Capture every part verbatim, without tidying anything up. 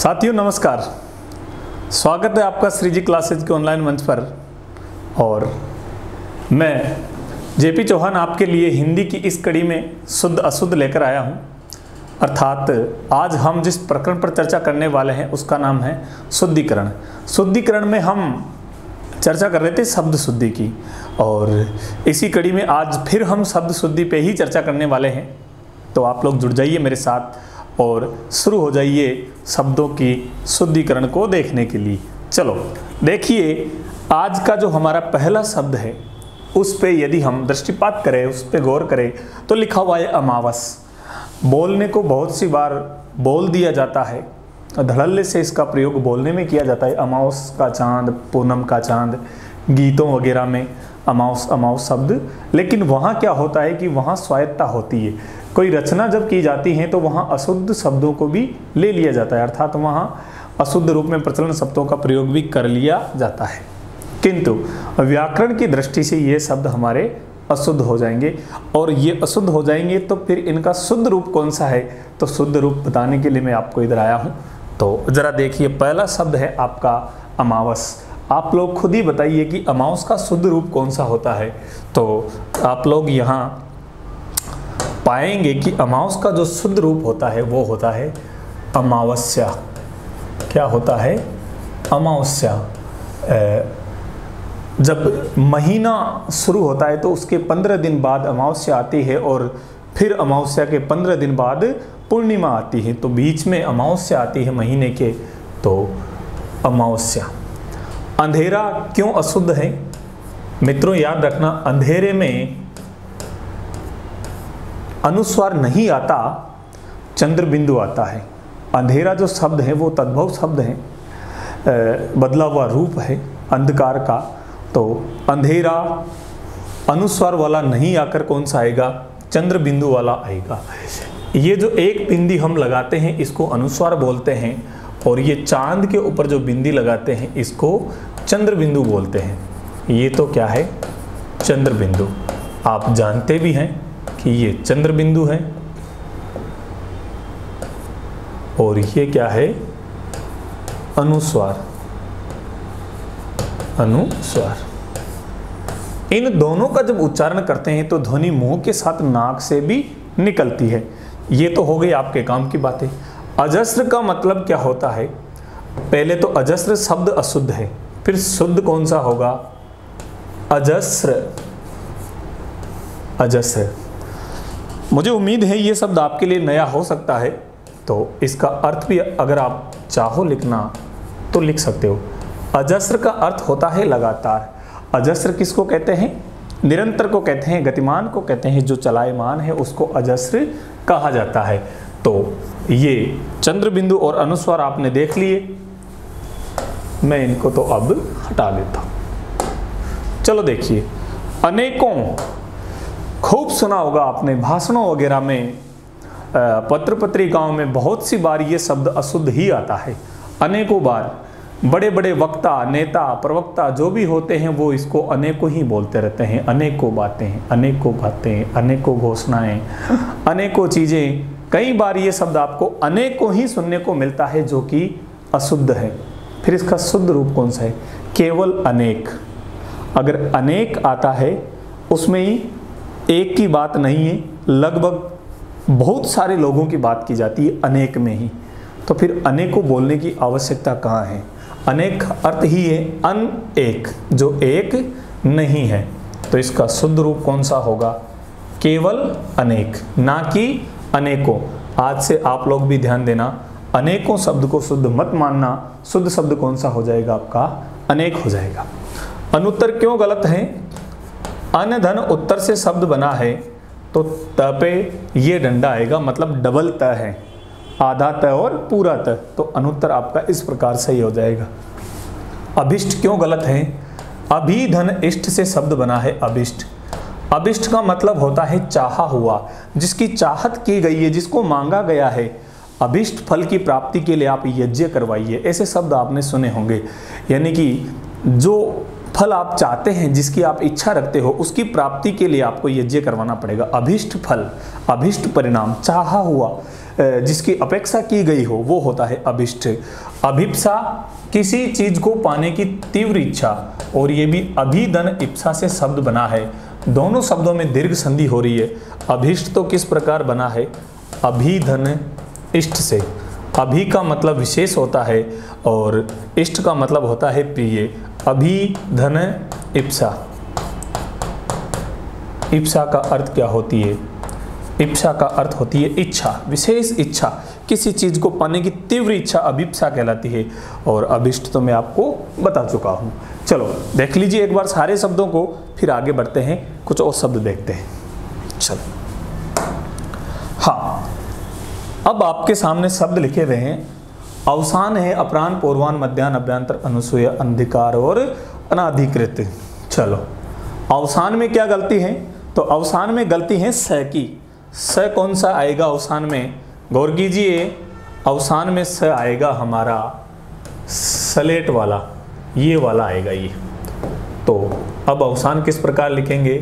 साथियों नमस्कार, स्वागत है आपका श्री जी क्लासेज के ऑनलाइन मंच पर। और मैं जेपी चौहान आपके लिए हिंदी की इस कड़ी में शुद्ध अशुद्ध लेकर आया हूं। अर्थात आज हम जिस प्रकरण पर चर्चा करने वाले हैं उसका नाम है शुद्धिकरण। शुद्धिकरण में हम चर्चा कर रहे थे शब्द शुद्धि की, और इसी कड़ी में आज फिर हम शब्द शुद्धि पे ही चर्चा करने वाले हैं। तो आप लोग जुड़ जाइए मेरे साथ और शुरू हो जाइए शब्दों की शुद्धिकरण को देखने के लिए। चलो देखिए, आज का जो हमारा पहला शब्द है उस पे यदि हम दृष्टिपात करें, उस पे गौर करें तो लिखा हुआ है अमावस। बोलने को बहुत सी बार बोल दिया जाता है, धड़ल्ले से इसका प्रयोग बोलने में किया जाता है। अमावस का चांद, पूनम का चांद, गीतों वगैरह में अमावस अमावस शब्द। लेकिन वहाँ क्या होता है कि वहाँ स्वायत्तता होती है। कोई रचना जब की जाती है तो वहाँ अशुद्ध शब्दों को भी ले लिया जाता है, अर्थात वहाँ अशुद्ध रूप में प्रचलन शब्दों का प्रयोग भी कर लिया जाता है। किंतु व्याकरण की दृष्टि से ये शब्द हमारे अशुद्ध हो जाएंगे, और ये अशुद्ध हो जाएंगे तो फिर इनका शुद्ध रूप कौन सा है, तो शुद्ध रूप बताने के लिए मैं आपको इधर आया हूँ। तो ज़रा देखिए, पहला शब्द है आपका अमावस। आप लोग खुद ही बताइए कि अमावस का शुद्ध रूप कौन सा होता है। तो आप लोग यहाँ पाएंगे कि अमावस का जो शुद्ध रूप होता है वो होता है अमावस्या। क्या होता है? अमावस्या। जब महीना शुरू होता है तो उसके पंद्रह दिन बाद अमावस्या आती है, और फिर अमावस्या के पंद्रह दिन बाद पूर्णिमा आती है, तो बीच में अमावस्या आती है महीने के, तो अमावस्या। अंधेरा क्यों अशुद्ध है? मित्रों याद रखना, अंधेरे में अनुस्वार नहीं आता, चंद्र बिंदु आता है। अंधेरा जो शब्द है वो तद्भव शब्द है, बदला हुआ रूप है अंधकार का। तो अंधेरा अनुस्वार वाला नहीं आकर कौन सा आएगा? चंद्र बिंदु वाला आएगा। ये जो एक बिंदी हम लगाते हैं इसको अनुस्वार बोलते हैं, और ये चांद के ऊपर जो बिंदी लगाते हैं इसको चंद्र बिंदु बोलते हैं। ये तो क्या है? चंद्र बिंदु। आप जानते भी हैं कि ये चंद्र बिंदु है, और ये क्या है? अनुस्वार। अनुस्वार। इन दोनों का जब उच्चारण करते हैं तो ध्वनि मुंह के साथ नाक से भी निकलती है। ये तो हो गई आपके काम की बातें। अजस्र का मतलब क्या होता है? पहले तो अजस्र शब्द अशुद्ध है, फिर शुद्ध कौन सा होगा? अजस्र। अजस्र। मुझे उम्मीद है ये शब्द आपके लिए नया हो सकता है, तो इसका अर्थ भी अगर आप चाहो लिखना तो लिख सकते हो। अजस्र का अर्थ होता है लगातार। अजस्र किसको कहते हैं? निरंतर को कहते हैं, गतिमान को कहते हैं, जो चलायमान है उसको अजस्र कहा जाता है। तो ये चंद्र बिंदु और अनुस्वार आपने देख लिए, मैं इनको तो अब हटा देता हूं। चलो देखिए, अनेकों, खूब सुना होगा आपने भाषणों वगैरह में, पत्र पत्रिकाओं में बहुत सी बार ये शब्द अशुद्ध ही आता है। अनेकों बार बड़े बड़े वक्ता, नेता, प्रवक्ता जो भी होते हैं वो इसको अनेकों ही बोलते रहते हैं। अनेकों बातें, अनेकों बातें, अनेकों घोषणाएं, अनेकों चीज़ें। कई बार ये शब्द आपको अनेकों ही सुनने को मिलता है जो कि अशुद्ध है। फिर इसका शुद्ध रूप कौन सा है? केवल अनेक। अगर अनेक आता है उसमें ही एक की बात नहीं है, लगभग बहुत सारे लोगों की बात की जाती है अनेक में ही। तो फिर अनेकों बोलने की आवश्यकता कहाँ है? अनेक अर्थ ही है अन एक, जो एक नहीं है। तो इसका शुद्ध रूप कौन सा होगा? केवल अनेक, ना कि अनेकों। आज से आप लोग भी ध्यान देना, अनेकों शब्द को शुद्ध मत मानना। शुद्ध शब्द कौन सा हो जाएगा आपका? अनेक हो जाएगा। अनुत्तर क्यों गलत है? अन धन उत्तर से शब्द बना है, तो त पे ये डंडा आएगा, मतलब डबल त है, आधा त और पूरा त। तो अनुत्तर आपका इस प्रकार सही हो जाएगा। अभिष्ट क्यों गलत है? अभी धन इष्ट से शब्द बना है अभिष्ट। अभिष्ट का मतलब होता है चाहा हुआ, जिसकी चाहत की गई है, जिसको मांगा गया है। अभिष्ट फल की प्राप्ति के लिए आप यज्ञ करवाइए, ऐसे शब्द आपने सुने होंगे। यानी कि जो फल आप चाहते हैं, जिसकी आप इच्छा रखते हो, उसकी प्राप्ति के लिए आपको यज्ञ करवाना पड़ेगा। अभिष्ट फल, अभिष्ट परिणाम, चाहा हुआ, जिसकी अपेक्षा की गई हो, वो होता है अभिष्ट। अभिप्सा, किसी चीज को पाने की तीव्र इच्छा, और ये भी अभिधन इप्सा से शब्द बना है। दोनों शब्दों में दीर्घ संधि हो रही है। अभिष्ट तो किस प्रकार बना है? अभिधन इष्ट से। अभि का मतलब विशेष होता है और इष्ट का मतलब होता है प्रिय। अभिधन इप्सा, इप्सा का अर्थ क्या होती है? इप्सा का अर्थ होती है इच्छा, विशेष इच्छा, किसी चीज को पाने की तीव्र इच्छा अभिप्सा कहलाती है। और अभिष्ट तो मैं आपको बता चुका हूं। चलो देख लीजिए एक बार सारे शब्दों को, फिर आगे बढ़ते हैं, कुछ और शब्द देखते हैं। चलो, हाँ, अब आपके सामने शब्द लिखे हुए हैं। अवसान है अपराह्न, पूर्वाह्न, मध्याह्न, अभ्यंतर, अनुसूया, अंधिकार और अनाधिकृत। चलो, अवसान में क्या गलती है? तो अवसान में गलती है स की। स कौन सा आएगा अवसान में? गौर कीजिए, अवसान में स आएगा हमारा सलेट वाला, ये वाला आएगा ये। तो अब अवसान किस प्रकार लिखेंगे?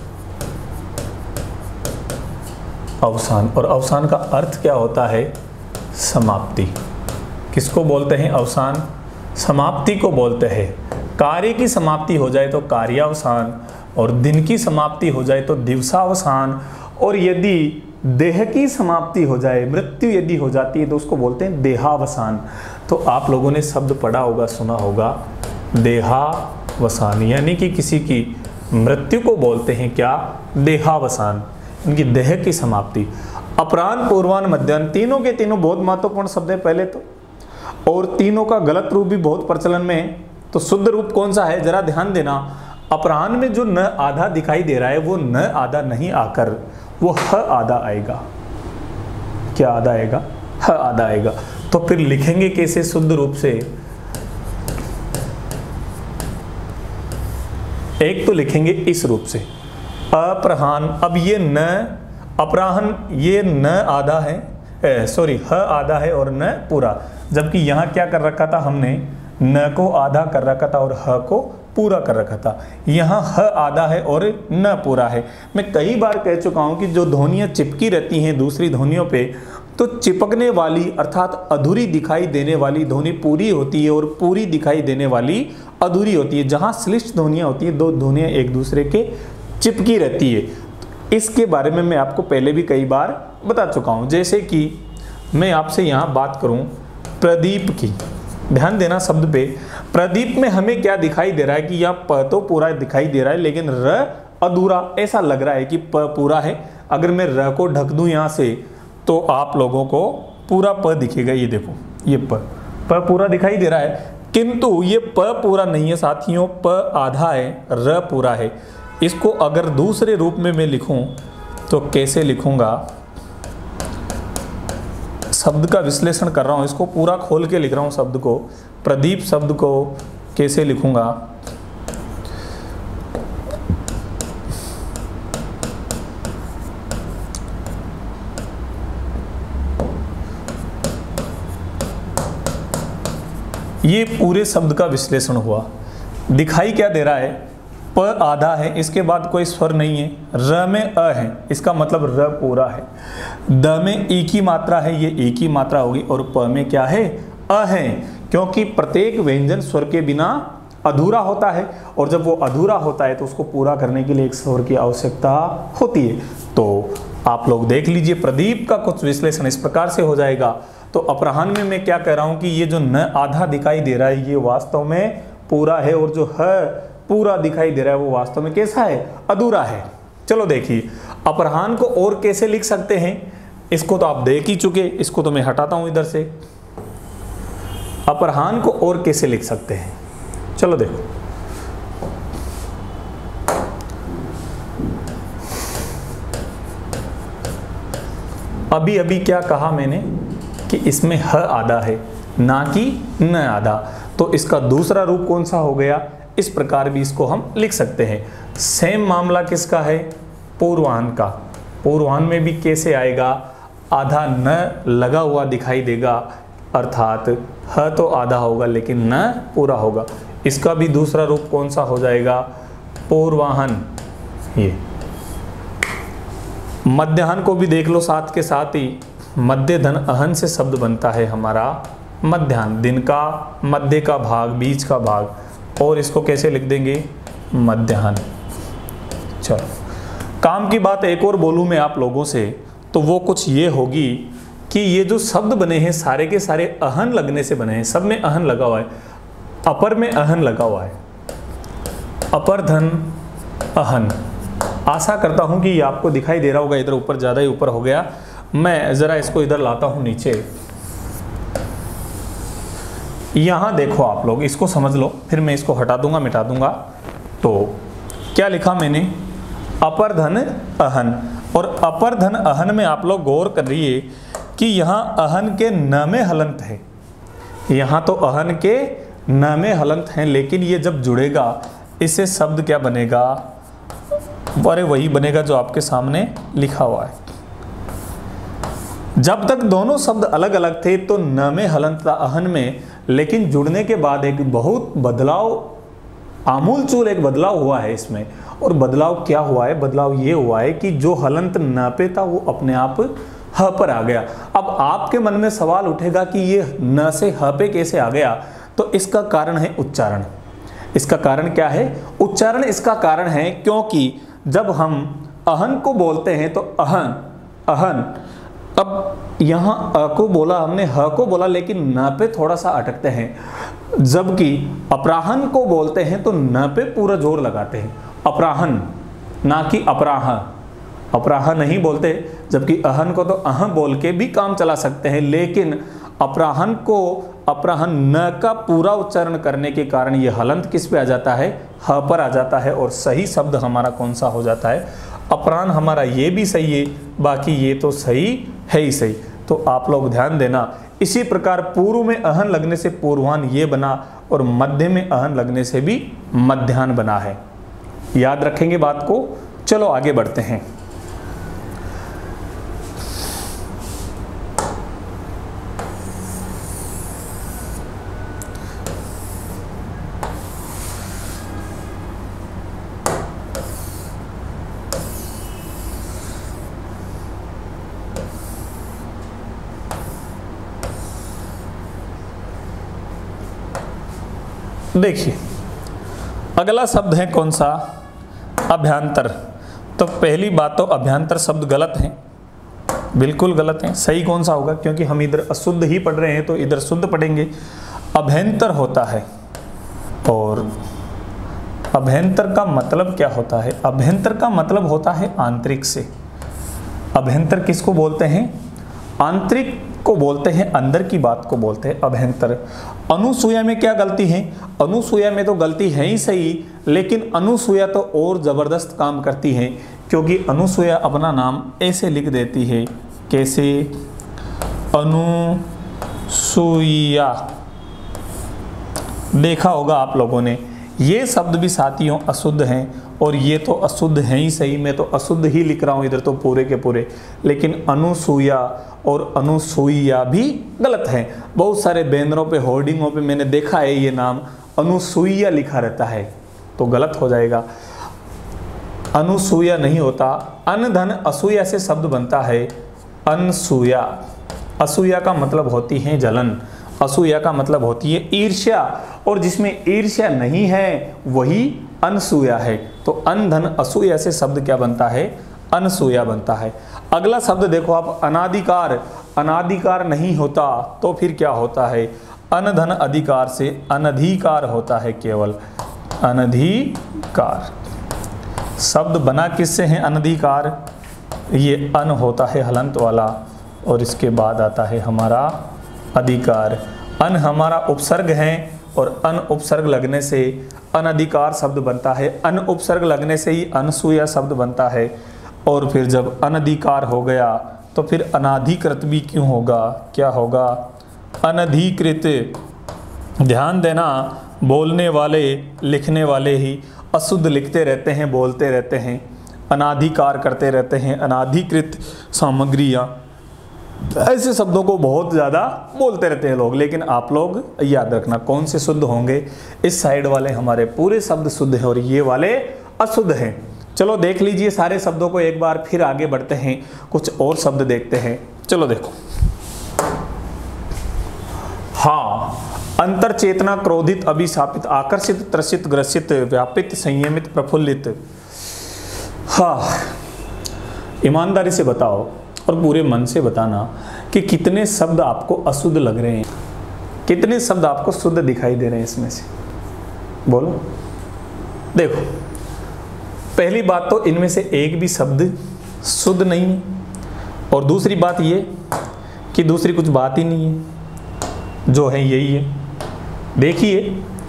अवसान, और अवसान का अर्थ क्या होता है? समाप्ति। किसको बोलते हैं अवसान? समाप्ति को बोलते हैं। कार्य की समाप्ति हो जाए तो कार्यावसान, और दिन की समाप्ति हो जाए तो दिवसावसान, और यदि देह की समाप्ति हो जाए, मृत्यु यदि हो जाती है, तो उसको बोलते हैं देहावसान। तो आप लोगों ने शब्द पढ़ा होगा, सुना होगा, देहावसान, यानी कि किसी की मृत्यु को बोलते हैं क्या? देहावसान, इनकी देह की समाप्ति। अपराह्न, पूर्वाह्न, मध्याह्न, तीनों के तीनों बहुत महत्वपूर्ण शब्द है पहले तो, और तीनों का गलत रूप भी बहुत प्रचलन में है। तो शुद्ध रूप कौन सा है? जरा ध्यान देना। अपराह्न में जो न आधा दिखाई दे रहा है, वो न आधा नहीं आकर वो ह आधा आएगा। क्या आधा आएगा? ह आधा आएगा। तो फिर लिखेंगे कैसे शुद्ध रूप से? एक तो लिखेंगे इस रूप से, अपराह्न। अब ये न अपराह्न, ये न आधा है, सॉरी ह आधा है और न पूरा, जबकि यहाँ क्या कर रखा था हमने? न को आधा कर रखा था और ह को पूरा कर रखा था। यहाँ ह आधा है और न पूरा है। मैं कई बार कह चुका हूँ कि जो ध्वनियाँ चिपकी रहती हैं दूसरी ध्वनियों पे, तो चिपकने वाली अर्थात अधूरी दिखाई देने वाली ध्वनि पूरी होती है और पूरी दिखाई देने वाली अधूरी होती है। जहाँ श्लिष्ट ध्वनियाँ होती है, दो ध्वनियाँ एक दूसरे के चिपकी रहती है। इसके बारे में मैं आपको पहले भी कई बार बता चुका हूँ। जैसे कि मैं आपसे यहाँ बात करूँ प्रदीप की, ध्यान देना शब्द पे। प्रदीप में हमें क्या दिखाई दे रहा है कि यहाँ प तो पूरा दिखाई दे रहा है, लेकिन र अधूरा। ऐसा लग रहा है कि प पूरा है। अगर मैं र को ढक दूं यहाँ से, तो आप लोगों को पूरा प दिखेगा। ये देखो, ये प प पूरा दिखाई दे रहा है, किंतु ये प पूरा नहीं है साथियों, प आधा है, र पूरा है। इसको अगर दूसरे रूप में मैं लिखूं तो कैसे लिखूंगा? शब्द का विश्लेषण कर रहा हूँ, इसको पूरा खोल के लिख रहा हूँ शब्द को। प्रदीप शब्द को कैसे लिखूंगा? ये पूरे शब्द का विश्लेषण हुआ। दिखाई क्या दे रहा है? प आधा है, इसके बाद कोई स्वर नहीं है। र में अ है, इसका मतलब र पूरा है। द में ई की मात्रा है, ये ई की मात्रा होगी। और प में क्या है? अ है, क्योंकि प्रत्येक व्यंजन स्वर के बिना अधूरा होता है, और जब वो अधूरा होता है तो उसको पूरा करने के लिए एक स्वर की आवश्यकता होती है। तो आप लोग देख लीजिए, प्रदीप का कुछ विश्लेषण इस प्रकार से हो जाएगा। तो अपराह्न में मैं क्या कह रहा हूं कि ये जो न आधा दिखाई दे रहा है, ये वास्तव में पूरा है, और जो ह पूरा दिखाई दे रहा है वो वास्तव में कैसा है? अधूरा है। चलो देखिए, अपराह्न को और कैसे लिख सकते हैं? इसको तो आप देख ही चुके, इसको तो मैं हटाता हूं इधर से। अपराह्न को और कैसे लिख सकते हैं? चलो देखो, अभी अभी क्या कहा मैंने कि इसमें ह आधा है, ना कि न आधा। तो इसका दूसरा रूप कौन सा हो गया? इस प्रकार भी इसको हम लिख सकते हैं। सेम मामला किसका है? पूर्वाह्न का। पूर्वाह्न में भी कैसे आएगा? आधा न लगा हुआ दिखाई देगा, अर्थात ह तो आधा होगा लेकिन न पूरा होगा। इसका भी दूसरा रूप कौन सा हो जाएगा? पूर्वाहन। ये मध्याह्न को भी देख लो साथ के साथ ही, मध्य धन अहन से शब्द बनता है हमारा मध्याह्न, दिन का मध्य का भाग, बीच का भाग, और इसको कैसे लिख देंगे? मध्याह्न। चलो काम की बात एक और बोलूं मैं आप लोगों से, तो वो कुछ ये होगी कि ये जो शब्द बने हैं सारे के सारे अहन लगने से बने हैं, सब में अहन लगा हुआ है, अपर में अहन लगा हुआ है, अपर धन अहन। आशा करता हूं कि ये आपको दिखाई दे रहा होगा, इधर ऊपर ज़्यादा ही ऊपर हो गया, मैं ज़रा इसको इधर लाता हूं नीचे। यहाँ देखो आप लोग, इसको समझ लो, फिर मैं इसको हटा दूंगा, मिटा दूंगा। तो क्या लिखा मैंने? अपर धन अहन, और अपर धन अहन में आप लोग गौर करिए कि यहाँ अहन के न में हलंत है, यहाँ तो अहन के न में हलंत हैं, लेकिन ये जब जुड़ेगा इससे शब्द क्या बनेगा? अरे वही बनेगा जो आपके सामने लिखा हुआ है। जब तक दोनों शब्द अलग अलग थे तो न में हलंत था अहन में, लेकिन जुड़ने के बाद एक बहुत बदलाव, आमूलचूल एक बदलाव हुआ है इसमें। और बदलाव क्या हुआ है? बदलाव ये हुआ है कि जो हलंत न पे था वो अपने आप ह पर आ गया। अब आपके मन में सवाल उठेगा कि ये न से ह पे कैसे आ गया? तो इसका कारण है उच्चारण। इसका कारण क्या है? उच्चारण इसका कारण है, क्योंकि जब हम अहन को बोलते हैं तो अहन अहन, अब यहाँ अ को बोला हमने, ह को बोला, लेकिन न पे थोड़ा सा अटकते हैं। जबकि अपराहन को बोलते हैं तो न पे पूरा जोर लगाते हैं, अपराहन, ना कि अपराह। अपराह नहीं बोलते, जबकि अहन को तो अह बोल के भी काम चला सकते हैं, लेकिन अपराहन को अपराहन न का पूरा उच्चारण करने के कारण ये हलंत किस पे आ जाता है? ह पर आ जाता है, और सही शब्द हमारा कौन सा हो जाता है? अपराहन। हमारा ये भी सही है, बाकी ये तो सही है ही सही। तो आप लोग ध्यान देना, इसी प्रकार पूर्व में अहन लगने से पूर्वाहन ये बना, और मध्य में अहन लगने से भी मध्याह्न बना है। याद रखेंगे बात को। चलो आगे बढ़ते हैं। देखिए अगला शब्द है कौन सा? अभ्यंतर। तो पहली बात तो अभ्यंतर शब्द गलत है, बिल्कुल गलत है। सही कौन सा होगा? क्योंकि हम इधर अशुद्ध ही पढ़ रहे हैं तो इधर शुद्ध पढ़ेंगे। अभ्यंतर होता है, और अभ्यंतर का मतलब क्या होता है? अभ्यंतर का मतलब होता है आंतरिक से। अभ्यंतर किसको बोलते हैं? आंतरिक को बोलते हैं, अंदर की बात को बोलते हैं अभ्यंतर। अनुसूया में क्या गलती है? अनुसूया में तो गलती है ही सही, लेकिन अनुसूया तो और ज़बरदस्त काम करती है, क्योंकि अनुसूया अपना नाम ऐसे लिख देती है। कैसे? अनुसूया। देखा होगा आप लोगों ने, ये शब्द भी साथियों अशुद्ध हैं, और ये तो अशुद्ध हैं ही सही। मैं तो अशुद्ध ही लिख रहा हूँ इधर तो पूरे के पूरे, लेकिन अनुसूया और अनुसूया भी गलत है। बहुत सारे बैनरों पे, होर्डिंगों पे मैंने देखा है ये नाम अनुसूया लिखा रहता है, तो गलत हो जाएगा। अनुसूया नहीं होता। अन धन असूया से शब्द बनता है अनसूया। असूया का मतलब होती है जलन, असूया का मतलब होती है ईर्ष्या, और जिसमें ईर्ष्या नहीं है वही अनसूया है। तो अन धन असूया से शब्द क्या बनता है? अनसूया बनता है। अगला शब्द देखो आप, अनाधिकार। अनाधिकार नहीं होता तो फिर क्या होता है? अनधन अधिकार से अनधिकार होता है, केवल अनधिकार। शब्द बना किससे है? अनधिकार। ये अन होता है हलंत वाला, और इसके बाद आता है हमारा अधिकार। अन हमारा उपसर्ग है, और अन उपसर्ग लगने से अनधिकार शब्द बनता है। अन उपसर्ग लगने से ही अनसूया शब्द बनता है, और फिर जब अनधिकार हो गया तो फिर अनाधिकृत भी क्यों होगा? क्या होगा? अनधिकृत। ध्यान देना, बोलने वाले लिखने वाले ही अशुद्ध लिखते रहते हैं, बोलते रहते हैं, अनाधिकार करते रहते हैं, अनाधिकृत सामग्रियाँ ऐसे शब्दों को बहुत ज़्यादा बोलते रहते हैं लोग, लेकिन आप लोग याद रखना कौन से शुद्ध होंगे। इस साइड वाले हमारे पूरे शब्द शुद्ध हैं और ये वाले अशुद्ध हैं। चलो देख लीजिए सारे शब्दों को एक बार, फिर आगे बढ़ते हैं, कुछ और शब्द देखते हैं। चलो देखो, हाँ, अंतर चेतना, क्रोधित, अभिशापित, आकर्षित, त्रसित, ग्रसित, व्यापित, संयमित, प्रफुल्लित। हाँ, ईमानदारी से बताओ और पूरे मन से बताना कि कितने शब्द आपको अशुद्ध लग रहे हैं, कितने शब्द आपको शुद्ध दिखाई दे रहे हैं इसमें से, बोलो। देखो, पहली बात तो इनमें से एक भी शब्द शुद्ध नहीं है, और दूसरी बात ये कि दूसरी कुछ बात ही नहीं है, जो है यही है। देखिए,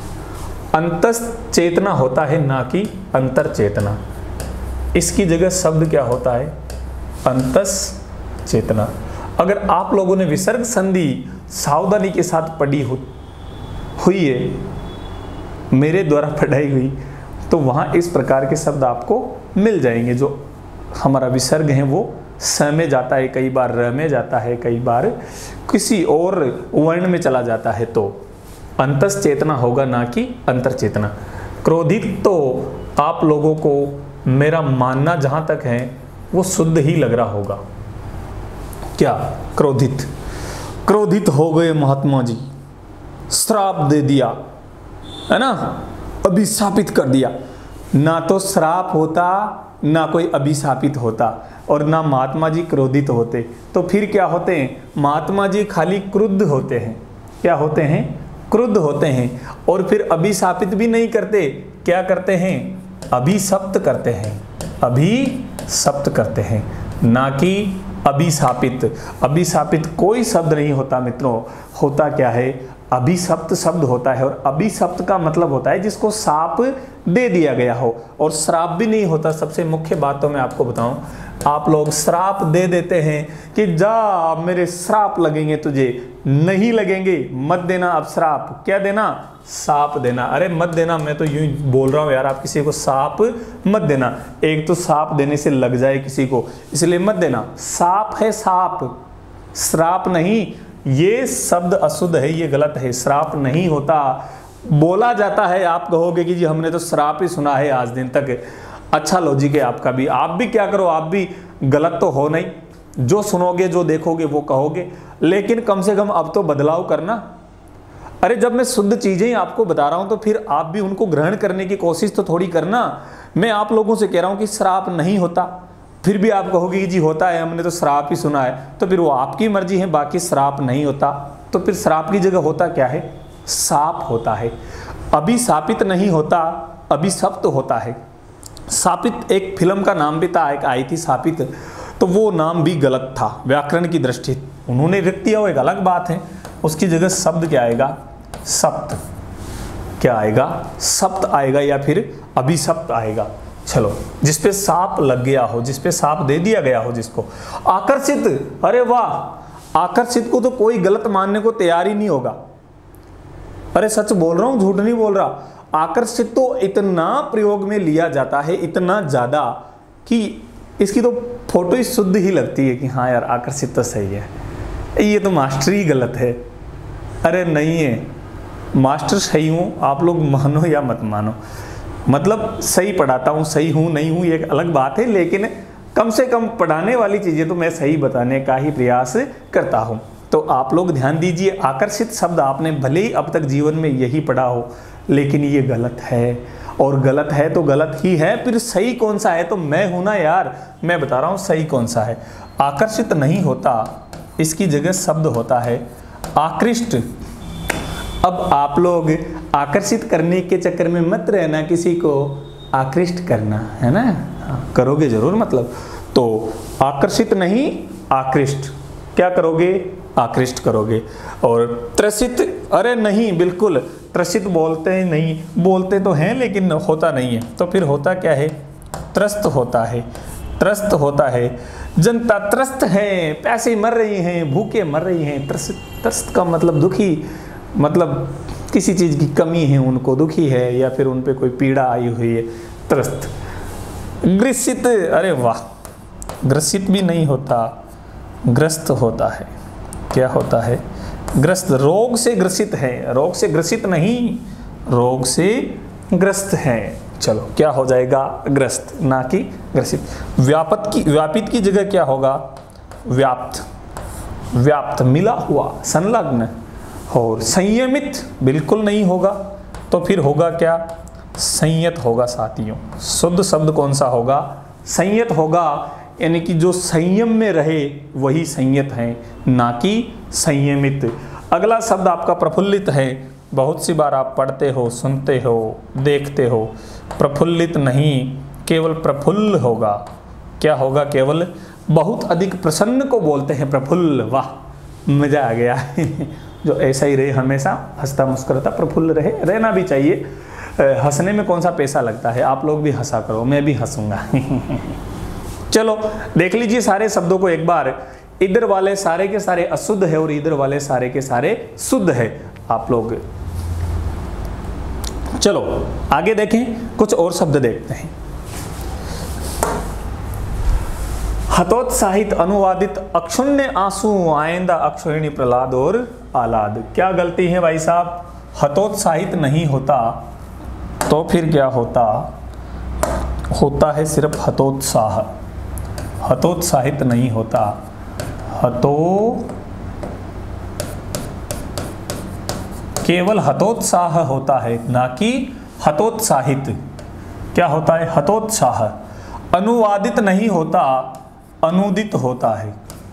अंतस चेतना होता है ना कि अंतर चेतना। इसकी जगह शब्द क्या होता है? अंतस चेतना। अगर आप लोगों ने विसर्ग संधि सावधानी के साथ पढ़ी हो, हुई है, मेरे द्वारा पढ़ाई हुई, तो वहाँ इस प्रकार के शब्द आपको मिल जाएंगे। जो हमारा विसर्ग है वो स में जाता है, कई बार र में जाता है, कई बार किसी और वर्ण में चला जाता है, तो अंतस चेतना होगा ना कि अंतर चेतना। क्रोधित तो आप लोगों को मेरा मानना जहाँ तक है वो शुद्ध ही लग रहा होगा। क्या? क्रोधित क्रोधित हो गए महात्मा जी, श्राप दे दिया, है ना, अभिशापित कर दिया। ना तो श्राप होता, ना कोई अभिशापित होता, और ना महात्मा जी क्रोधित होते, तो फिर क्या होते हैं? महात्मा जी खाली क्रुद्ध होते हैं। क्या होते हैं? क्रुद्ध होते हैं। और फिर अभिशापित भी नहीं करते, क्या करते हैं? अभिशप्त करते हैं, अभिशप्त करते हैं, ना कि अभिशापित। अभिशापित कोई शब्द नहीं होता मित्रों, होता क्या है? अभिशप्त शब्द होता है। और अभिशप्त का मतलब होता है जिसको शाप दे दिया गया हो, और श्राप भी नहीं होता। सबसे मुख्य बात तो मैं आपको बताऊं, आप लोग श्राप दे देते हैं कि जा मेरे श्राप लगेंगे, तुझे नहीं लगेंगे, मत देना अब श्राप। क्या देना? साप देना। अरे मत देना, मैं तो यूं बोल रहा हूं यार, आप किसी को साप मत देना। एक तो साप देने से लग जाए किसी को, इसलिए मत देना। साप है साप, श्राप नहीं। ये शब्द अशुद्ध है, ये गलत है, श्राप नहीं होता। बोला जाता है, आप कहोगे कि जी हमने तो श्राप ही सुना है आज दिन तक। अच्छा लॉजिक है आपका भी, आप भी क्या करो, आप भी गलत तो हो नहीं, जो सुनोगे जो देखोगे वो कहोगे, लेकिन कम से कम अब तो बदलाव करना। अरे जब मैं शुद्ध चीजें ही आपको बता रहा हूं तो फिर आप भी उनको ग्रहण करने की कोशिश तो थोड़ी करना। मैं आप लोगों से कह रहा हूं कि श्राप नहीं होता, फिर भी आप कहोगे कि जी होता है, हमने तो श्राप ही सुना है, तो फिर वो आपकी मर्जी है, बाकी श्राप नहीं होता। तो फिर श्राप की जगह होता क्या है? साप होता है। अभिशापित नहीं होता, अभिशप्त होता है। शापित एक फिल्म का नाम भी था, एक आई थी शापित, तो वो नाम भी गलत था व्याकरण की दृष्टि, उन्होंने रख दिया, वो एक अलग बात है। उसकी जगह शब्द क्या आएगा? सप्त। क्या आएगा? सप्त आएगा, या फिर अभिशप्त आएगा। चलो, जिसपे सांप लग गया हो, जिसपे सांप दे दिया गया हो, जिसको आकर्षित, अरे वाह, आकर्षित को तो कोई गलत मानने को तैयार ही नहीं होगा। अरे सच बोल रहा हूं, झूठ नहीं बोल रहा। आकर्षित तो इतना प्रयोग में लिया जाता है, इतना ज्यादा, कि इसकी तो फोटो ही शुद्ध ही लगती है कि हाँ यार आकर्षित तो सही है, ये तो मास्टर ही गलत है। अरे नहीं है, मास्टर सही हूँ, आप लोग मानो या मत मानो, मतलब सही पढ़ाता हूँ, सही हूँ नहीं हूँ ये एक अलग बात है, लेकिन कम से कम पढ़ाने वाली चीज़ें तो मैं सही बताने का ही प्रयास करता हूँ। तो आप लोग ध्यान दीजिए, आकर्षित शब्द आपने भले ही अब तक जीवन में यही पढ़ा हो, लेकिन ये गलत है, और गलत है तो गलत ही है। फिर सही कौन सा है? तो मैं हूं ना यार, मैं बता रहा हूँ सही कौन सा है। आकर्षित नहीं होता, इसकी जगह शब्द होता है आकृष्ट। अब आप लोग आकर्षित करने के चक्कर में मत रहना, किसी को आकृष्ट करना, है ना, करोगे जरूर, मतलब तो आकर्षित नहीं, आकृष्ट। क्या करोगे? आकृष्ट करोगे। और त्रसित, अरे नहीं, बिल्कुल त्रसित बोलते हैं नहीं, बोलते तो हैं लेकिन होता नहीं है, तो फिर होता क्या है? त्रस्त होता है, त्रस्त होता है। जनता त्रस्त है, पैसे मर रही हैं, भूखे मर रही हैं। त्रस्त, त्रस्त का मतलब दुखी, मतलब किसी चीज़ की कमी है, उनको दुखी है, या फिर उन पे कोई पीड़ा आई हुई है, त्रस्त। ग्रसित, अरे वाह, ग्रसित भी नहीं होता, ग्रस्त होता है। क्या होता है? ग्रस्त, रोग से ग्रसित है, रोग से ग्रसित नहीं, रोग से ग्रस्त है। चलो क्या हो जाएगा? ग्रस्त, ना कि ग्रसित। व्यापत की, व्यापित की जगह क्या होगा? व्याप्त, व्याप्त मिला हुआ, संलग्न। और संयमित बिल्कुल नहीं होगा, तो फिर होगा क्या? संयत होगा साथियों। शुद्ध शब्द कौन सा होगा? संयत होगा, यानी कि जो संयम में रहे वही संयत है, ना कि संयमित। अगला शब्द आपका प्रफुल्लित है। बहुत सी बार आप पढ़ते हो, सुनते हो, देखते हो। प्रफुल्लित नहीं, केवल प्रफुल्ल होगा। क्या होगा? केवल बहुत अधिक प्रसन्न को बोलते हैं प्रफुल्ल। वाह, मजा आ गया। जो ऐसा ही रहे, हमेशा हंसता मुस्कुराता प्रफुल्ल रहे, रहना भी चाहिए। हंसने में कौन सा पैसा लगता है? आप लोग भी हंसा करो, मैं भी हंसूंगा। चलो देख लीजिए सारे शब्दों को एक बार। इधर वाले सारे के सारे अशुद्ध है और इधर वाले सारे के सारे शुद्ध है। आप लोग चलो आगे देखें, कुछ और शब्द देखते हैं। हतोत्साहित, अनुवादित, अक्षुण्य आंसू, आइंदा, अक्षोहिणी, प्रहलाद और आह्लाद। क्या गलती है भाई साहब? हतोत्साहित नहीं होता तो फिर क्या होता? होता है सिर्फ हतोत्साह। हतोत्साहित नहीं होता, हतो केवल हतोत्साह होता है, ना कि हतोत्साहित। क्या होता है? हतोत्साह। अनुवादित नहीं होता, अनुदित होता है।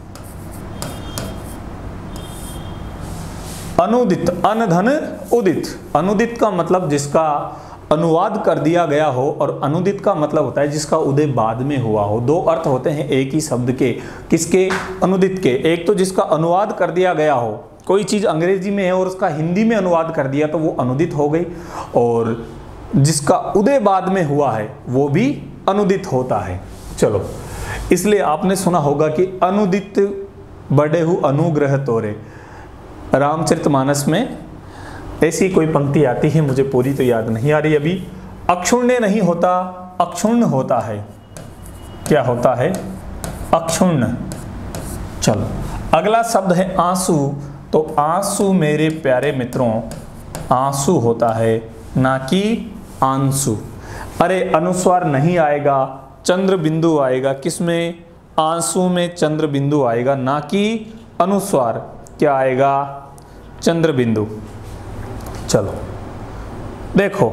अनुदित, अन धन उदित। अनुदित का मतलब जिसका अनुवाद कर दिया गया हो, और अनुदित का मतलब होता है जिसका उदय बाद में हुआ हो। दो अर्थ होते हैं एक ही शब्द के। किसके? अनुदित के। एक तो जिसका अनुवाद कर दिया गया हो, कोई चीज़ अंग्रेजी में है और उसका हिंदी में अनुवाद कर दिया तो वो अनुदित हो गई, और जिसका उदय बाद में हुआ है वो भी अनुदित होता है। चलो, इसलिए आपने सुना होगा कि अनुदित बड़े हु अनुग्रह तोरे। रामचरितमानस में ऐसी कोई पंक्ति आती है, मुझे पूरी तो याद नहीं आ रही अभी। अक्षुण्य नहीं होता, अक्षुण्ण होता है। क्या होता है? अक्षुण्ण। चलो अगला शब्द है आंसू। तो आंसू मेरे प्यारे मित्रों, आंसू होता है, ना कि आंसू। अरे अनुस्वार नहीं आएगा, चंद्र बिंदु आएगा। किसमें? आंसू में चंद्र बिंदु आएगा, ना कि अनुस्वार। क्या आएगा? चंद्र बिंदु। चलो देखो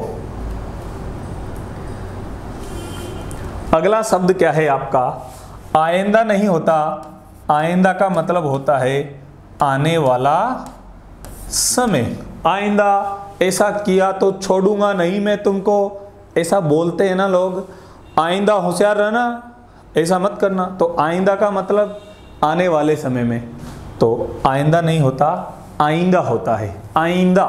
अगला शब्द क्या है आपका? आइंदा नहीं होता। आइंदा का मतलब होता है आने वाला समय। आइंदा ऐसा किया तो छोड़ूंगा नहीं मैं तुमको, ऐसा बोलते हैं ना लोग। आइंदा होशियार रहना, ऐसा मत करना। तो आइंदा का मतलब आने वाले समय में। तो आइंदा नहीं होता, आइंदा होता है। आइंदा।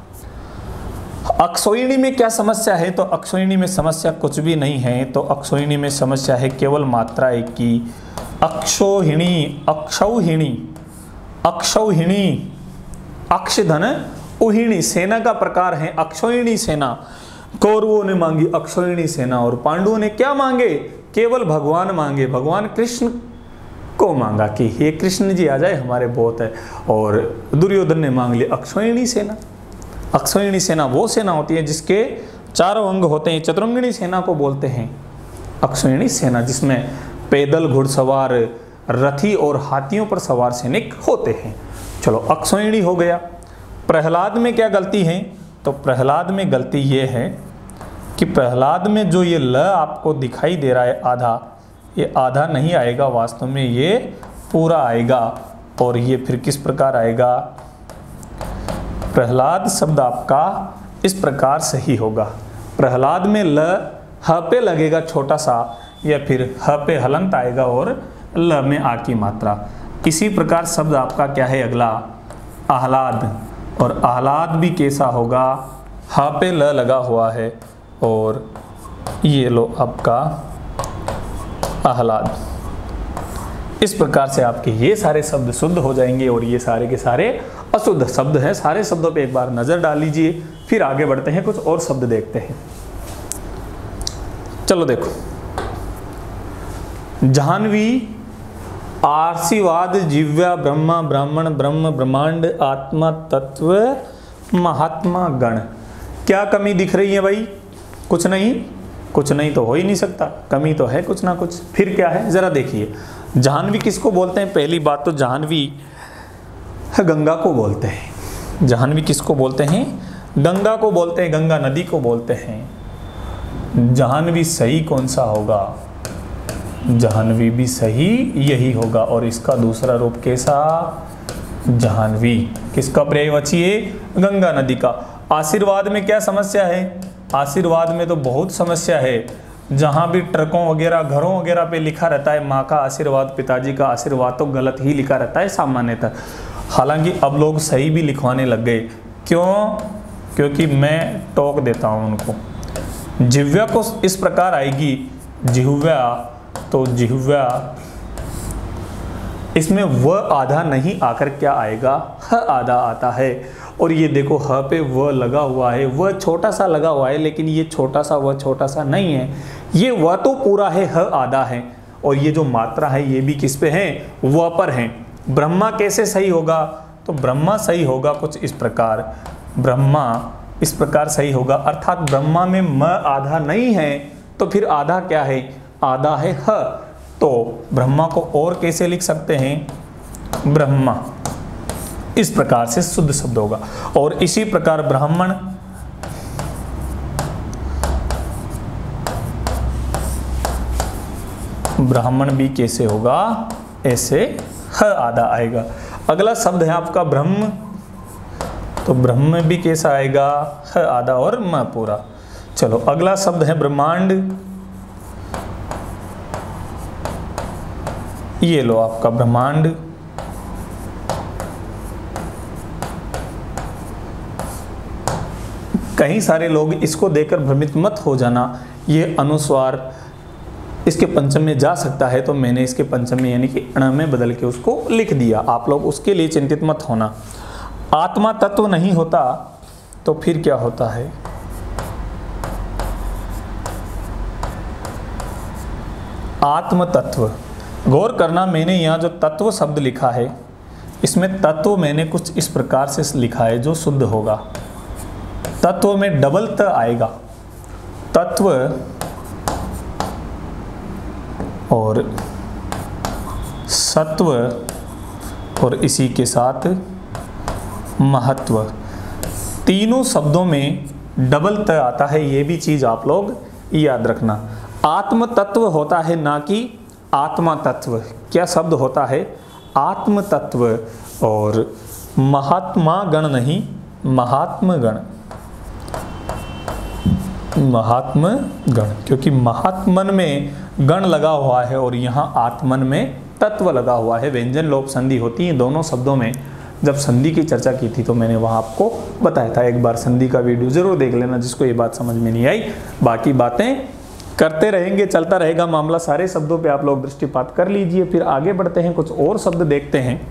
अक्षोहिणी में क्या समस्या है? तो अक्षोहिणी में समस्या कुछ भी नहीं है। तो अक्षोहिणी में समस्या है केवल मात्रा एक की। अक्षोहिणी, अक्षौहिणी, अक्षौहिणी, अक्ष धन उहिणी, सेना का प्रकार है अक्षौहिणी सेना। कौरवों ने मांगी अक्षौहिणी सेना और पांडवों ने क्या मांगे? केवल भगवान मांगे। भगवान कृष्ण को मांगा कि हे कृष्ण जी आ जाए, हमारे बहुत है। और दुर्योधन ने मांग लिया अक्षौहिणी सेना। अक्षौहिणी सेना वो सेना होती है जिसके चारों अंग होते हैं। चतुरंगिणी सेना को बोलते हैं अक्षौहिणी सेना, जिसमें पैदल, घुड़सवार, रथी और हाथियों पर सवार सैनिक होते हैं। चलो अक्षौहिणी हो गया। प्रहलाद में क्या गलती है? तो प्रहलाद में गलती ये है कि प्रहलाद में जो ये ल आपको दिखाई दे रहा है आधा, ये आधा नहीं आएगा, वास्तव में ये पूरा आएगा। और ये फिर किस प्रकार आएगा? प्रहलाद शब्द आपका इस प्रकार से ही होगा। प्रहलाद में ल ह पे लगेगा छोटा सा, या फिर ह पे हलंत आएगा और ल में आ की मात्रा। इसी प्रकार शब्द आपका क्या है अगला? आह्लाद। और आह्लाद भी कैसा होगा? ह पे ल लगा हुआ है और ये लो आपका आह्लाद। इस प्रकार से आपके ये सारे शब्द शुद्ध हो जाएंगे और ये सारे के सारे अशुद्ध शब्द हैं। सारे शब्दों पे एक बार नजर डाल लीजिए, फिर आगे बढ़ते हैं, कुछ और शब्द देखते हैं। चलो देखो, जाह्नवी, आशीर्वाद, जिव्या, ब्रह्मा, ब्राह्मण, ब्रह्म, ब्रह्मांड, आत्मा, तत्व, महात्मा, गण। क्या कमी दिख रही है भाई? कुछ नहीं, कुछ नहीं तो हो ही नहीं सकता, कमी तो है कुछ ना कुछ। फिर क्या है जरा देखिए। जाह्नवी किसको बोलते हैं? पहली बात तो जाह्नवी गंगा को बोलते हैं। जाह्नवी किसको बोलते हैं? गंगा को बोलते हैं, गंगा नदी को बोलते हैं। जाह्नवी सही कौन सा होगा? जाह्नवी भी सही यही होगा। और इसका दूसरा रूप कैसा? जाह्नवी। किसका पर्यायवाची है? गंगा नदी का। आशीर्वाद में क्या समस्या है? आशीर्वाद में तो बहुत समस्या है। जहाँ भी ट्रकों वगैरह, घरों वगैरह पे लिखा रहता है माँ का आशीर्वाद, पिताजी का आशीर्वाद, तो गलत ही लिखा रहता है सामान्यतः। हालांकि अब लोग सही भी लिखवाने लग गए। क्यों? क्योंकि मैं टोक देता हूँ उनको। जिह्वा को इस प्रकार आएगी, जिह्वा, तो जिह्वा इसमें व आधा नहीं आकर क्या आएगा? ह आधा आता है। और ये देखो ह पे व लगा हुआ है, व छोटा सा लगा हुआ है, लेकिन ये छोटा सा व छोटा सा नहीं है, ये व तो पूरा है, ह आधा है। और ये जो मात्रा है ये भी किस पे है? व पर है। ब्रह्मा कैसे सही होगा? तो ब्रह्मा सही होगा कुछ इस प्रकार, ब्रह्मा इस प्रकार सही होगा। अर्थात ब्रह्मा में म आधा नहीं है, तो फिर आधा क्या है? आधा है ह। तो ब्रह्मा को और कैसे लिख सकते हैं? ब्रह्मा। इस प्रकार से शुद्ध शब्द होगा। और इसी प्रकार ब्राह्मण, ब्राह्मण भी कैसे होगा? ऐसे ह आधा आएगा। अगला शब्द है आपका ब्रह्म, तो ब्रह्म भी कैसा आएगा? ह आधा और म पूरा। चलो अगला शब्द है ब्रह्मांड, ये लो आपका ब्रह्मांड। कई सारे लोग इसको देखकर भ्रमित मत हो जाना, ये अनुस्वार इसके पंचम में जा सकता है, तो मैंने इसके पंचम में यानी कि अण में बदल के उसको लिख दिया। आप लोग उसके लिए चिंतित मत होना। आत्मा तत्व नहीं होता तो फिर क्या होता है? आत्म तत्व। गौर करना, मैंने यहाँ जो तत्व शब्द लिखा है, इसमें तत्व मैंने कुछ इस प्रकार से लिखा है जो शुद्ध होगा। तत्व में डबल त आएगा, तत्व और सत्व, और इसी के साथ महत्व। तीनों शब्दों में डबल त आता है, ये भी चीज आप लोग याद रखना। आत्म तत्व होता है ना कि आत्मा तत्व। क्या शब्द होता है? आत्म तत्व। और महात्मा गण नहीं, महात्म गण, महात्म गण, क्योंकि महात्मन में गण लगा हुआ है और यहाँ आत्मन में तत्व लगा हुआ है। व्यंजन लोप संधि होती है दोनों शब्दों में। जब संधि की चर्चा की थी तो मैंने वहाँ आपको बताया था, एक बार संधि का वीडियो जरूर देख लेना जिसको ये बात समझ में नहीं आई। बाकी बातें करते रहेंगे, चलता रहेगा मामला। सारे शब्दों पे आप लोग दृष्टिपात कर लीजिए। फिर आगे बढ़ते हैं, कुछ और शब्द देखते हैं।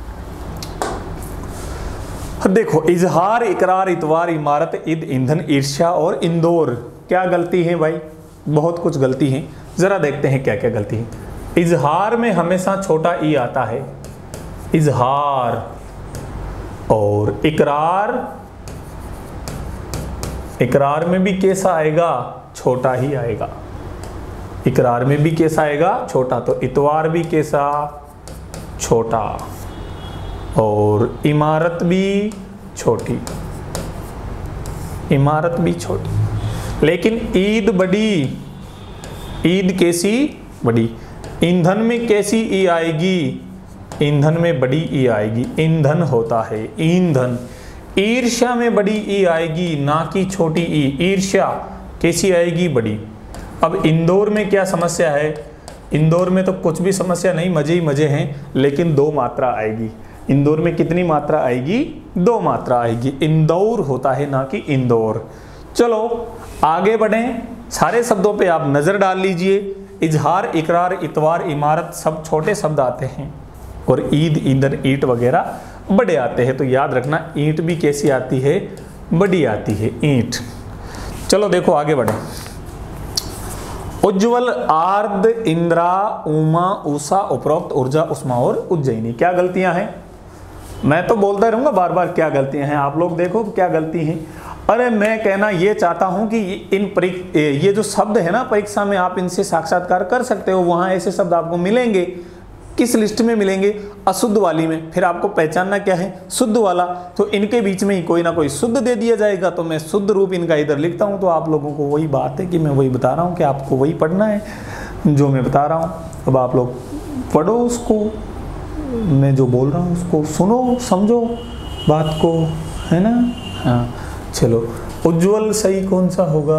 देखो, इजहार, इकरार, इतवार, इमारत, ईद, ईंधन, ईर्ष्या और इंदौर। क्या गलती है भाई? बहुत कुछ गलती है। जरा देखते हैं क्या क्या गलती है। इजहार में हमेशा छोटा ई आता है, इजहार। और इकरार, इकरार में भी कैसा आएगा? छोटा ही आएगा। इकरार में भी कैसा आएगा? छोटा। तो इतवार भी कैसा? छोटा। और इमारत भी छोटी, इमारत भी छोटी। लेकिन ईद बड़ी, ईद कैसी? बड़ी। ईंधन में कैसी ई आएगी? ईंधन में बड़ी ई आएगी, ईंधन होता है ईंधन। ईर्ष्या में बड़ी ई आएगी, ना कि छोटी ई। ईर्ष्या कैसी आएगी? बड़ी। अब इंदौर में क्या समस्या है? इंदौर में तो कुछ भी समस्या नहीं, मजे ही मजे हैं, लेकिन दो मात्रा आएगी। इंदौर में कितनी मात्रा आएगी? दो मात्रा आएगी। इंदौर होता है ना कि इंदौर। चलो आगे बढ़ें। सारे शब्दों पे आप नजर डाल लीजिए। इजहार, इकरार, इतवार, इमारत सब छोटे शब्द आते हैं और ईद, ईंधन, ईंट वगैरह बड़े आते हैं। तो याद रखना, ईंट भी कैसी आती है? बड़ी आती है ईंट। चलो देखो आगे बढ़े। उज्ज्वल, आर्द्र, इंद्रा, उमा, उषा, उपरोक्त, ऊर्जा, उष्मा और उज्जयिनी। क्या गलतियां हैं? मैं तो बोलता रहूंगा बार बार क्या गलतियां हैं, आप लोग देखो क्या गलती हैं। अरे मैं कहना ये चाहता हूं कि इन परीक्षा ये जो शब्द है ना परीक्षा में आप इनसे साक्षात्कार कर सकते हो, वहां ऐसे शब्द आपको मिलेंगे। किस लिस्ट में मिलेंगे? अशुद्ध वाली में। फिर आपको पहचानना क्या है? शुद्ध वाला। तो इनके बीच में ही कोई ना कोई शुद्ध दे दिया जाएगा, तो मैं शुद्ध रूप इनका इधर लिखता हूं। तो आप लोगों को वही बात है कि मैं वही बता रहा हूं कि आपको वही पढ़ना है जो मैं बता रहा हूं। अब आप लोग पढ़ो उसको, मैं जो बोल रहा हूं उसको सुनो, समझो बात को, है ना। हाँ चलो, उज्ज्वल सही कौन सा होगा?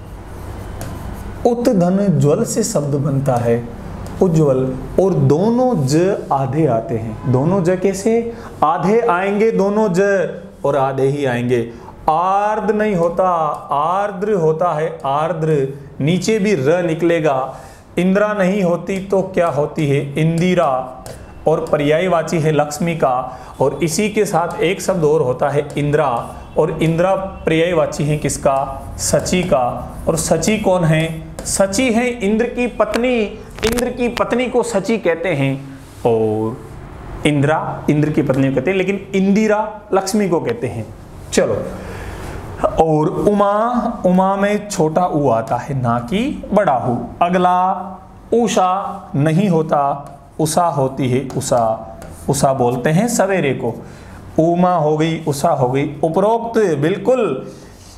उत धन ज्वल से शब्द बनता है उज्ज्वल, और दोनों ज आधे आते हैं। दोनों ज कैसे आधे आएंगे? दोनों ज और आधे ही आएंगे। आर्द्र नहीं होता, आर्द्र होता है आर्द्र, नीचे भी र निकलेगा। इंदिरा नहीं होती तो क्या होती है? इंदिरा, और पर्यायवाची है लक्ष्मी का। और इसी के साथ एक शब्द और होता है इंदिरा, और इंदिरा पर्यायवाची है किसका? सची का। और सची कौन है? सची है इंद्र की पत्नी। इंद्र की पत्नी को सची कहते हैं, और इंदिरा इंद्र की पत्नी को कहते हैं, लेकिन इंदिरा लक्ष्मी को कहते हैं। चलो, और उमा, उमा में छोटा ऊ आता है ना कि बड़ा हु। अगला उषा नहीं होता, उषा होती है उषा। उषा बोलते हैं सवेरे को। उमा हो गई, उषा हो गई। उपरोक्त बिल्कुल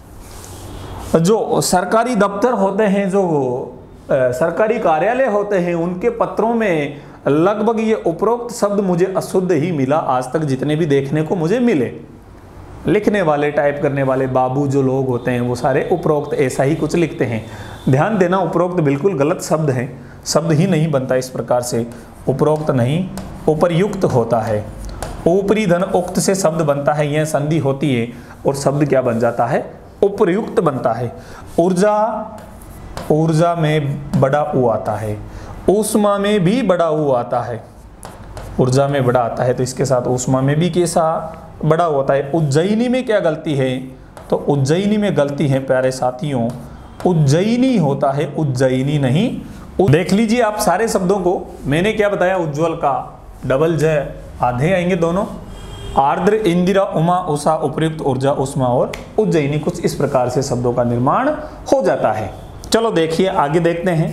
जो सरकारी दफ्तर होते हैं, जो आ, सरकारी कार्यालय होते हैं, उनके पत्रों में लगभग ये उपरोक्त शब्द मुझे अशुद्ध ही मिला आज तक, जितने भी देखने को मुझे मिले। लिखने वाले, टाइप करने वाले बाबू जो लोग होते हैं वो सारे उपरोक्त ऐसा ही कुछ लिखते हैं। ध्यान देना, उपरोक्त बिल्कुल गलत शब्द है, शब्द ही नहीं बनता इस प्रकार से। उपरोक्त नहीं, उपर्युक्त होता है। ऊपरी धन उक्त से शब्द बनता है, यह संधि होती है और शब्द क्या बन जाता है? उपर्युक्त बनता है। ऊर्जा, ऊर्जा में बड़ा ऊ आता है। ऊष्मा में भी बड़ा ऊ आता है। ऊर्जा में बड़ा आता है तो इसके साथ ऊष्मा में भी कैसा बड़ा होता है। उज्जयिनी में क्या गलती है? तो उज्जयिनी में गलती है प्यारे साथियों, उज्जयिनी होता है, उज्जयिनी नहीं। देख लीजिए आप सारे शब्दों को, मैंने क्या बताया? उज्ज्वल का डबल ज आधे आएंगे दोनों। आर्द्र, इंदिरा, उमा, उषा, उपयुक्त, ऊर्जा, उष्मा और उज्जयिनी, कुछ इस प्रकार से शब्दों का निर्माण हो जाता है। चलो देखिए आगे देखते हैं।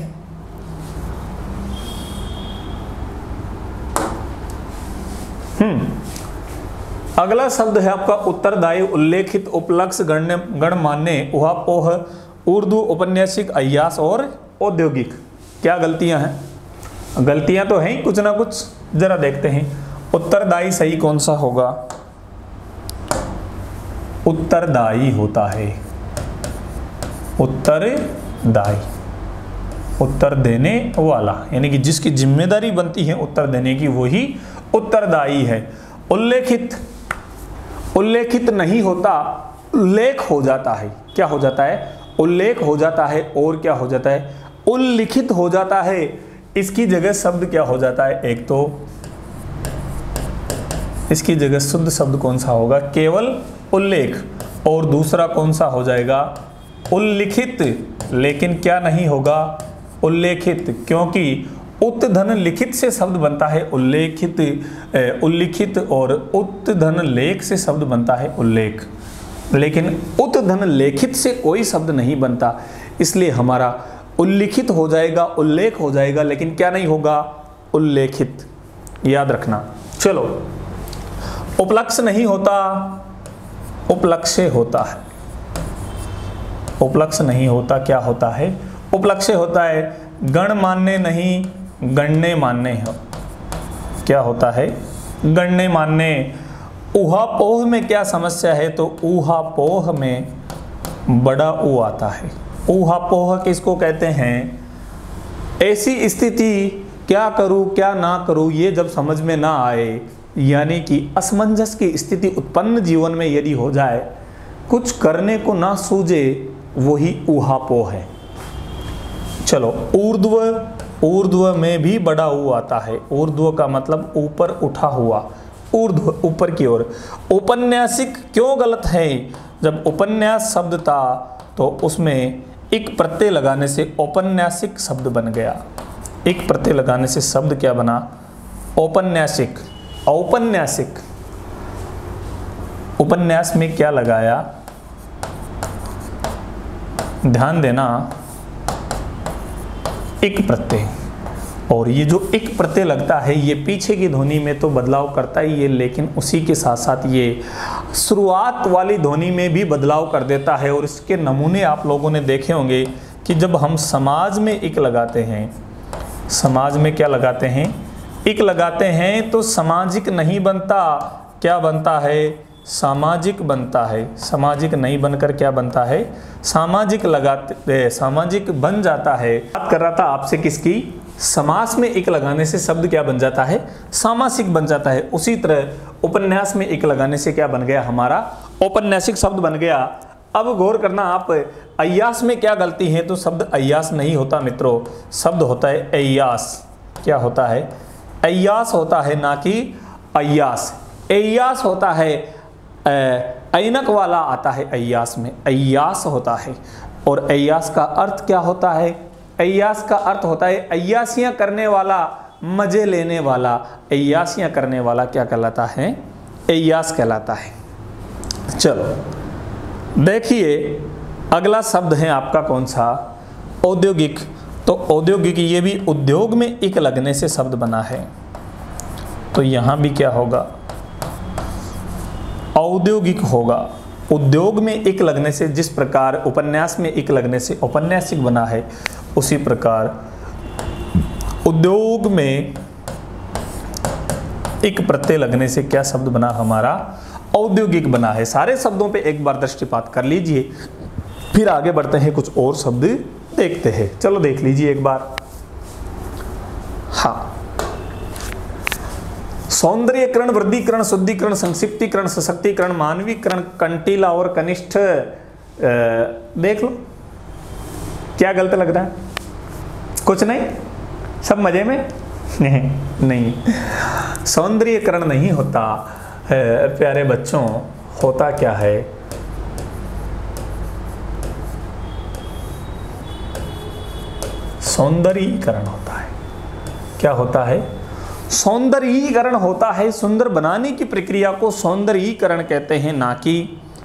हम्म अगला शब्द है आपका उत्तरदायी, उल्लेखित, उपलक्ष्य, गण्य, गणमान्य, उहापोह, उर्दू, उपन्यासिक, अय्यास और औद्योगिक। क्या गलतियां हैं? गलतियां तो हैं कुछ ना कुछ, जरा देखते हैं। उत्तरदायी सही कौन सा होगा? उत्तरदायी होता है उत्तरदायी, उत्तर देने वाला, यानी कि जिसकी जिम्मेदारी बनती है उत्तर देने की, वही उत्तरदायी है। उल्लेखित, उल्लेखित नहीं होता, उल्लेख हो जाता है। क्या हो जाता है? उल्लेख हो जाता है। और क्या हो जाता है? उल्लिखित हो जाता है। इसकी जगह शब्द क्या हो जाता है? एक तो इसकी जगह शुद्ध शब्द कौन सा होगा? केवल उल्लेख। और दूसरा कौन सा हो जाएगा? उल्लिखित। लेकिन क्या नहीं होगा? उल्लेखित, क्योंकि उत धन लिखित से शब्द बनता है उल्लेखित, उल्लिखित, और उत धन लेख से शब्द बनता है उल्लेख। लेकिन उत धन लेखित से कोई शब्द नहीं बनता, इसलिए हमारा उल्लिखित हो जाएगा, उल्लेख हो जाएगा, लेकिन क्या नहीं होगा? उल्लेखित। याद रखना। चलो, उपलक्ष्य नहीं होता, उपलक्ष्य होता है। उपलक्ष्य नहीं होता, क्या होता है? उपलक्ष्य होता है। गणमान्य नहीं, गण्य मान्य है। क्या होता है? गण्य मान्य। ऊहापोह में क्या समस्या है? तो ऊहापोह में बड़ा ऊ आता है। ऊहापोह किसको कहते हैं? ऐसी स्थिति, क्या करूं क्या ना करूं ये जब समझ में ना आए, यानी कि असमंजस की स्थिति उत्पन्न जीवन में यदि हो जाए, कुछ करने को ना सूझे, वही ऊहापोह है। चलो, ऊर्ध्व, ऊर्ध्व में भी बड़ा ऊ आता है। ऊर्ध्व का मतलब ऊपर उठा हुआ, ऊर्ध्व ऊपर की ओर। उपन्यासिक क्यों गलत है? जब उपन्यास शब्द था तो उसमें एक प्रत्यय लगाने से औपन्यासिक शब्द बन गया। एक प्रत्यय लगाने से शब्द क्या बना? औपन्यासिक। औपन्यासिक, उपन्यास में क्या लगाया? ध्यान देना, एक प्रत्यय। और ये जो एक प्रत्यय लगता है ये पीछे की ध्वनि में तो बदलाव करता ही है, लेकिन उसी के साथ साथ ये शुरुआत वाली ध्वनि में भी बदलाव कर देता है। और इसके नमूने आप लोगों ने देखे होंगे कि जब हम समाज में एक लगाते हैं, समाज में क्या लगाते हैं? एक लगाते हैं तो सामाजिक नहीं बनता, क्या बनता है? सामाजिक बनता है। सामाजिक नहीं बनकर क्या बनता है? सामाजिक लगाते, सामाजिक बन जाता है। बात कर रहा था आपसे किसकी? समास में एक लगाने से शब्द क्या बन जाता है? सामासिक बन जाता है। उसी तरह उपन्यास में एक लगाने से क्या बन गया? हमारा औपन्यासिक शब्द बन गया। अब गौर करना आप, अय्यास में क्या गलती है? तो शब्द अय्यास नहीं होता मित्रों, शब्द होता है अय्यास। क्या होता है? अय्यास होता है, ना कि अय्यास। अय्यास होता है, ऐनक वाला आता है अय्यास में, अय्यास होता है। और अय्यास का अर्थ क्या होता है? अय्यास का अर्थ होता है अय्यासियां करने वाला, मजे लेने वाला। अय्यासियां करने वाला क्या कहलाता है? अय्यास कहलाता है। चलो देखिए, अगला शब्द है आपका कौन सा? औद्योगिक। तो औद्योगिक, ये भी उद्योग में एक लगने से शब्द बना है। तो यहां भी क्या होगा? औद्योगिक होगा। उद्योग में एक लगने से, जिस प्रकार उपन्यास में एक लगने से औपन्यासिक बना है, उसी प्रकार उद्योग में एक प्रत्यय लगने से क्या शब्द बना? हमारा औद्योगिक बना है। सारे शब्दों पे एक बार दृष्टिपात कर लीजिए, फिर आगे बढ़ते हैं, कुछ और शब्द देखते हैं। चलो देख लीजिए एक बार। हाँ, सौंदर्यकरण, वृद्धिकरण, शुद्धिकरण, संक्षिप्तीकरण, सशक्तिकरण, मानवीकरण, कंटीला और कनिष्ठ। देख लो क्या गलत लग रहा है? कुछ नहीं, सब मजे में? नहीं, सौंदर्यकरण नहीं होता प्यारे बच्चों। होता क्या है? सौंदर्यीकरण होता है। क्या होता है? सौंदर्यीकरण होता है। सुंदर बनाने की प्रक्रिया को सौंदर्यीकरण कहते हैं, ना कि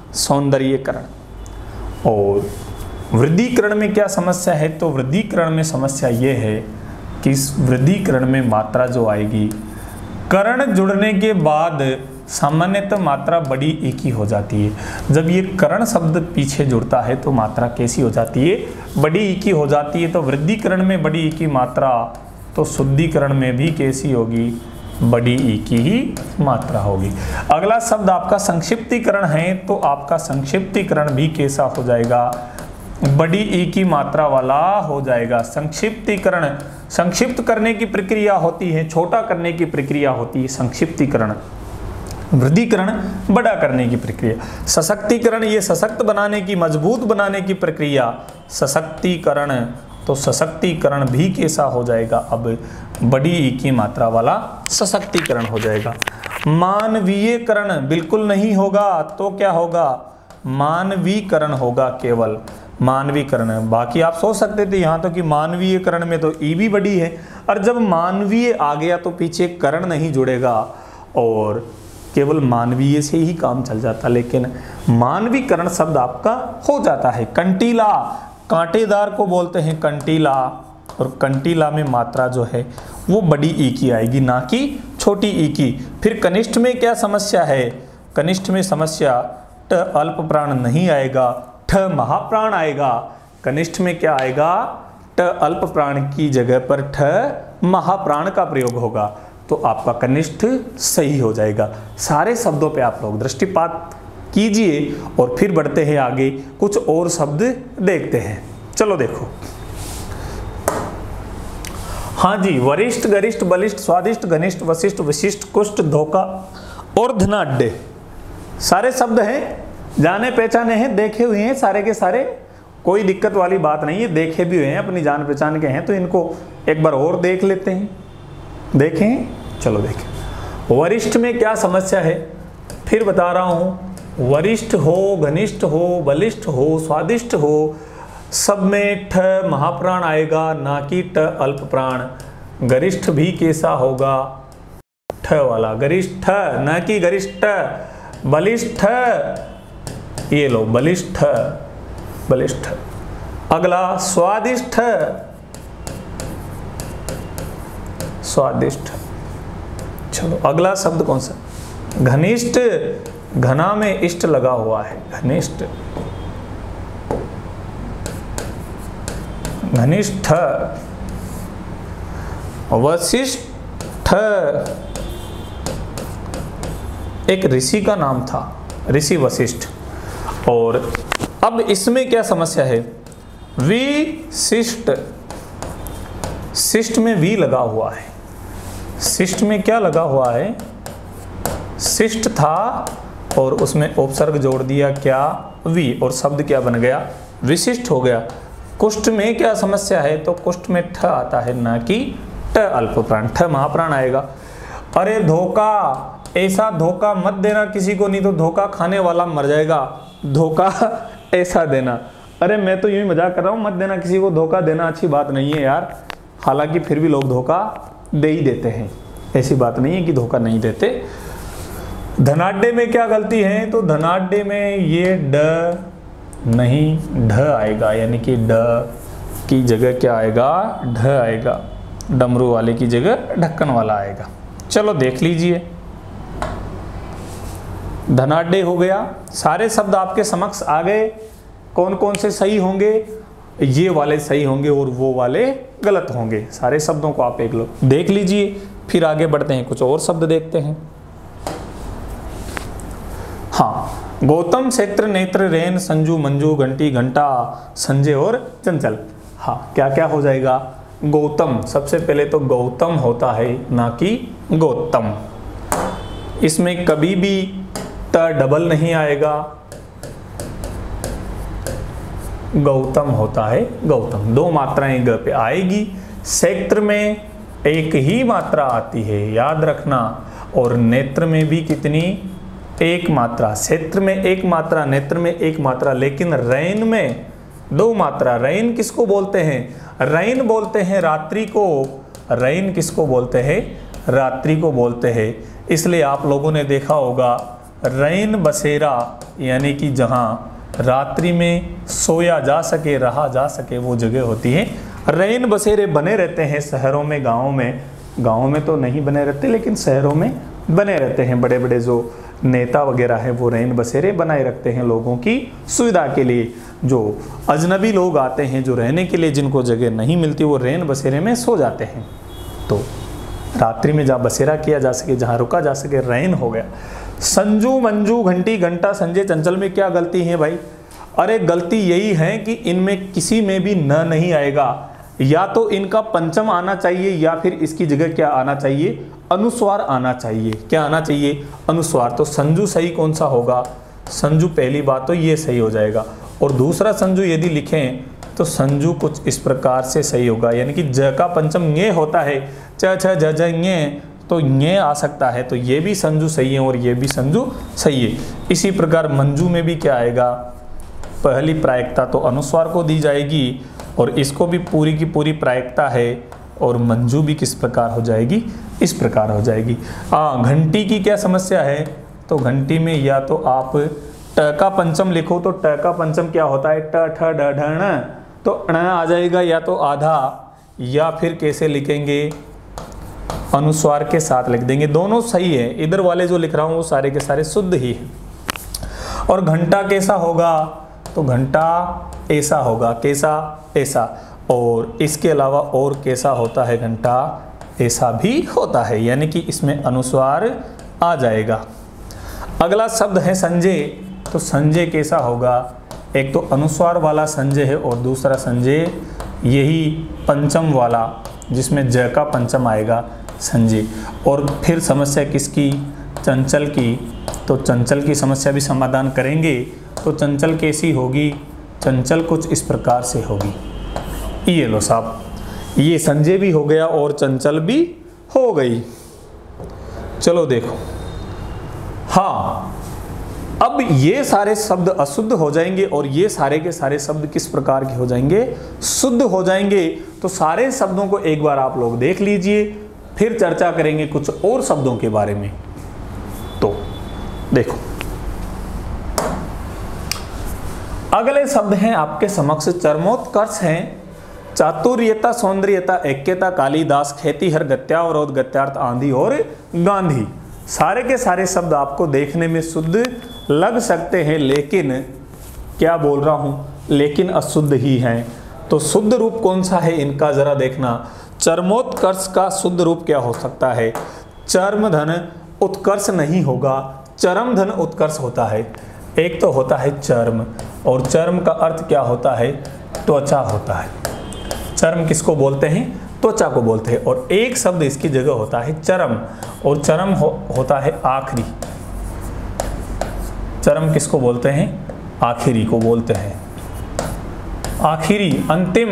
सौंदर्यीकरण। और वृद्धिकरण में क्या समस्या है? तो वृद्धिकरण में समस्या ये है कि इस वृद्धिकरण में मात्रा जो आएगी, करण जुड़ने के बाद सामान्यतः मात्रा बड़ी एक ही हो जाती है। जब ये करण शब्द पीछे जुड़ता है तो मात्रा कैसी हो जाती है? बड़ी एक ही हो जाती है। तो वृद्धिकरण में बड़ी एक ही मात्रा, तो शुद्धिकरण में भी कैसी होगी? बड़ी ई की ही मात्रा होगी। अगला शब्द आपका संक्षिप्तीकरण है, तो आपका संक्षिप्तीकरण भी कैसा हो जाएगा? बड़ी ई की मात्रा वाला हो जाएगा। संक्षिप्तीकरण, संक्षिप्त करने की प्रक्रिया होती है, छोटा करने की प्रक्रिया होती है संक्षिप्तीकरण। वृद्धिकरण बड़ा करने की प्रक्रिया। सशक्तिकरण, ये सशक्त बनाने की, मजबूत बनाने की प्रक्रिया सशक्तिकरण। तो सशक्तिकरण भी कैसा हो जाएगा? अब बड़ी ई की मात्रा वाला सशक्तिकरण हो जाएगा। मानवीयकरण बिल्कुल नहीं होगा, तो क्या होगा? मानवीकरण होगा, केवल मानवीकरण। बाकी आप सोच सकते थे यहाँ तो कि मानवीयकरण में तो ई भी बड़ी है, और जब मानवीय आ गया तो पीछे करण नहीं जुड़ेगा और केवल मानवीय से ही काम चल जाता। लेकिन मानवीकरण शब्द आपका हो जाता है। कंटीला, कांटेदार को बोलते हैं कंटीला, और कंटीला में मात्रा जो है वो बड़ी ई की आएगी, ना कि छोटी ई की। फिर कनिष्ठ में क्या समस्या है? कनिष्ठ में समस्या ट अल्प प्राण नहीं आएगा, ठ महाप्राण आएगा। कनिष्ठ में क्या आएगा? ट अल्प प्राण की जगह पर ठ महाप्राण का प्रयोग होगा, तो आपका कनिष्ठ सही हो जाएगा। सारे शब्दों पे आप लोग दृष्टिपात कीजिए और फिर बढ़ते हैं आगे, कुछ और शब्द देखते हैं। चलो देखो। हाँ जी, वरिष्ठ, गरिष्ठ, बलिष्ठ, स्वादिष्ट, घनिष्ठ, वशिष्ठ, विशिष्ट, कुष्ठ, धोखा और धनाढ्य, सारे शब्द हैं, जाने पहचाने हैं, देखे हुए हैं सारे के सारे। कोई दिक्कत वाली बात नहीं है, देखे भी हुए हैं, अपनी जान पहचान के हैं। तो इनको एक बार और देख लेते हैं। देखें, चलो देखें। वरिष्ठ में क्या समस्या है? फिर बता रहा हूँ, वरिष्ठ हो, घनिष्ठ हो, बलिष्ठ हो, स्वादिष्ट हो, सब में ठ महाप्राण आएगा, ना कि ट अल्प प्राण। गरिष्ठ भी कैसा होगा, ठ वाला, गरिष्ठ न कि गरिष्ठ। बलिष्ठ, ये लो बलिष्ठ, बलिष्ठ। अगला स्वादिष्ठ, स्वादिष्ठ। चलो अगला शब्द कौन सा, घनिष्ठ। घना में इष्ट लगा हुआ है, घनिष्ठ, घनिष्ठ। वशिष्ठ, एक ऋषि का नाम था, ऋषि वशिष्ठ। और अब इसमें क्या समस्या है, विशिष्ट, शिष्ट में वी लगा हुआ है। शिष्ट में क्या लगा हुआ है, शिष्ट था और उसमें उपसर्ग जोड़ दिया क्या, वी, और शब्द क्या बन गया, विशिष्ट हो गया। कुष्ठ में क्या समस्या है, तो कुष्ठ में ठ आता है, ना कि ट अल्प प्राण, ठ महाप्राण आएगा। अरे धोखा, ऐसा धोखा मत देना किसी को, नहीं तो धोखा खाने वाला मर जाएगा। धोखा ऐसा देना, अरे मैं तो यूं ही मजाक कर रहा हूँ, मत देना किसी को, धोखा देना अच्छी बात नहीं है यार। हालांकि फिर भी लोग धोखा दे ही देते हैं, ऐसी बात नहीं है कि धोखा नहीं देते। धनाढ्य में क्या गलती है, तो धनाढ्य में ये ड नहीं ढ आएगा, यानी कि ड की जगह क्या आएगा, ढ आएगा। डमरू वाले की जगह ढक्कन वाला आएगा। चलो देख लीजिए, धनाढ्य हो गया। सारे शब्द आपके समक्ष आ गए, कौन कौन से सही होंगे, ये वाले सही होंगे और वो वाले गलत होंगे। सारे शब्दों को आप एक लो देख लीजिए, फिर आगे बढ़ते हैं, कुछ और शब्द देखते हैं। हाँ, गौतम, क्षेत्र, नेत्र, रेन, संजू, मंजू, घंटी, घंटा, संजय और चंचल। हाँ, क्या क्या हो जाएगा, गौतम। सबसे पहले तो गौतम होता है, ना कि गौतम। इसमें कभी भी त डबल नहीं आएगा, गौतम होता है गौतम। दो मात्राएं ग पे आएगी। क्षेत्र में एक ही मात्रा आती है, याद रखना। और नेत्र में भी कितनी, एक मात्रा। क्षेत्र में एक मात्रा, नेत्र में एक मात्रा, लेकिन रैन में दो मात्रा। रैन किसको बोलते हैं, रैन बोलते हैं रात्रि को। रैन किसको बोलते हैं, रात्रि को बोलते हैं। इसलिए आप लोगों ने देखा होगा रैन बसेरा, यानी कि जहाँ रात्रि में सोया जा सके, रहा जा सके, वो जगह होती है। रैन बसेरे बने रहते हैं शहरों में, गाँव में। गाँव में तो नहीं बने रहते, लेकिन शहरों में बने रहते हैं। बड़े बड़े जो नेता वगैरह हैं वो रैन बसेरे बनाए रखते हैं लोगों की सुविधा के लिए। जो अजनबी लोग आते हैं, जो रहने के लिए जिनको जगह नहीं मिलती, वो रैन बसेरे में सो जाते हैं। तो रात्रि में जहाँ बसेरा किया जा सके, जहाँ रुका जा सके, रैन हो गया। संजू, मंजू, घंटी, घंटा, संजय, चंचल में क्या गलती है भाई, अरे गलती यही है कि इनमें किसी में भी न नहीं आएगा। या तो इनका पंचम आना चाहिए, या फिर इसकी जगह क्या आना चाहिए, अनुस्वार आना चाहिए। क्या आना चाहिए, अनुस्वार। तो संजू सही कौन सा होगा, संजू पहली बात तो ये सही हो जाएगा। और दूसरा संजू यदि लिखें तो संजू कुछ इस प्रकार से सही होगा, यानी कि ज का पंचम ञे होता है, च छ ज ज ञे, तो ञे आ सकता है। तो ये भी संजू सही है और ये भी संजू सही है। इसी प्रकार मंजू में भी क्या आएगा, पहली प्रायिकता तो अनुस्वार को दी जाएगी, और इसको भी पूरी की पूरी प्रायिकता है। और मंजू भी किस प्रकार हो जाएगी, इस प्रकार हो जाएगी। हाँ, घंटी की क्या समस्या है, तो घंटी में या तो आप ट का पंचम लिखो, तो ट का पंचम क्या होता है, ट ठ ड ढ ण, तो ण आ जाएगा, या तो आधा, या फिर कैसे लिखेंगे, अनुस्वार के साथ लिख देंगे। दोनों सही है, इधर वाले जो लिख रहा हूँ वो सारे के सारे शुद्ध ही है। और घंटा कैसा होगा, तो घंटा ऐसा होगा, कैसा, ऐसा। और इसके अलावा और कैसा होता है, घंटा ऐसा भी होता है, यानी कि इसमें अनुस्वार आ जाएगा। अगला शब्द है संजय। तो संजय कैसा होगा, एक तो अनुस्वार वाला संजय है, और दूसरा संजय यही पंचम वाला, जिसमें ज का पंचम आएगा, संजय। और फिर समस्या किसकी, चंचल की। तो चंचल की समस्या भी समाधान करेंगे। तो चंचल कैसी होगी, चंचल कुछ इस प्रकार से होगी। ये लो साहब, ये संजय भी हो गया और चंचल भी हो गई। चलो देखो, हाँ अब ये सारे शब्द अशुद्ध हो जाएंगे और ये सारे के सारे शब्द किस प्रकार के हो जाएंगे, शुद्ध हो जाएंगे। तो सारे शब्दों को एक बार आप लोग देख लीजिए, फिर चर्चा करेंगे कुछ और शब्दों के बारे में। तो देखो, अगले शब्द हैं आपके समक्ष, चरमोत्कर्ष हैं चातुर्यता, सौंदर्यता, ऐक्यता, कालिदास, खेतीहर, गत्यावरोध, गत्यार्थ, आंधी और गांधी। सारे के सारे शब्द आपको देखने में शुद्ध लग सकते हैं, लेकिन क्या बोल रहा हूं, लेकिन अशुद्ध ही हैं। तो शुद्ध रूप कौन सा है इनका जरा देखना। चरमोत्कर्ष का शुद्ध रूप क्या हो सकता है, चर्म धन उत्कर्ष नहीं होगा, चरम धन उत्कर्ष होता है। एक तो होता है चर्म, और चर्म का अर्थ क्या होता है, त्वचा होता है। चर्म किसको बोलते हैं, त्वचा को बोलते हैं। और एक शब्द इसकी जगह होता है चरम, और चरम हो, होता है आखिरी। चरम किसको बोलते हैं, आखिरी को बोलते हैं, आखिरी, अंतिम,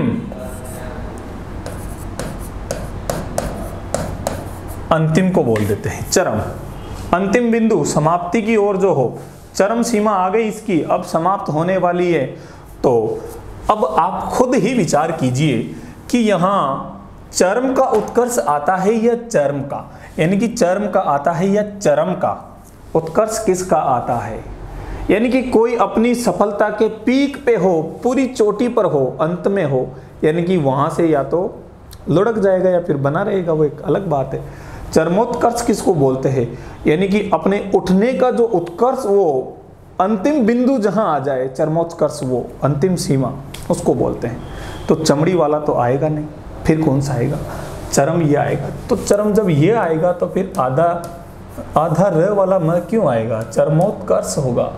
अंतिम को बोल देते हैं चरम। अंतिम बिंदु, समाप्ति की ओर जो हो, चरम सीमा आ गई इसकी, अब समाप्त होने वाली है। तो अब आप खुद ही विचार कीजिए कि यहाँ चर्म का उत्कर्ष आता है या चर्म का, यानी कि चर्म का आता है या चरम का, उत्कर्ष किसका आता है। यानी कि कोई अपनी सफलता के पीक पे हो, पूरी चोटी पर हो, अंत में हो, यानी कि वहां से या तो लुढ़क जाएगा या फिर बना रहेगा, वो एक अलग बात है। चरमोत्कर्ष किसको बोलते हैं, यानी कि अपने उठने का जो उत्कर्ष, वो अंतिम बिंदु जहां आ जाए, चरमोत्कर्ष, वो अंतिम सीमा, उसको बोलते हैं। तो चमड़ी वाला तो आएगा नहीं, फिर कौन सा आएगा, चरम ये आएगा। तो चरम जब ये आएगा तो फिर आधा आधा र वाला म क्यों आएगा, चरमोत्कर्ष होगा,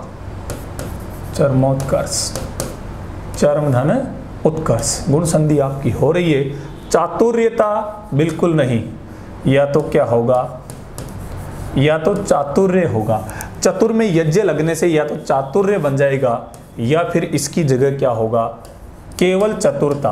चरमोत्कर्ष, चरम धन उत्कर्ष। गुण संधि आपकी हो रही है। चातुर्यता बिल्कुल नहीं, या तो क्या होगा, या तो चातुर्य होगा। चतुर में यज्ञ लगने से या तो चातुर्य बन जाएगा, या फिर इसकी जगह क्या होगा, केवल चतुरता,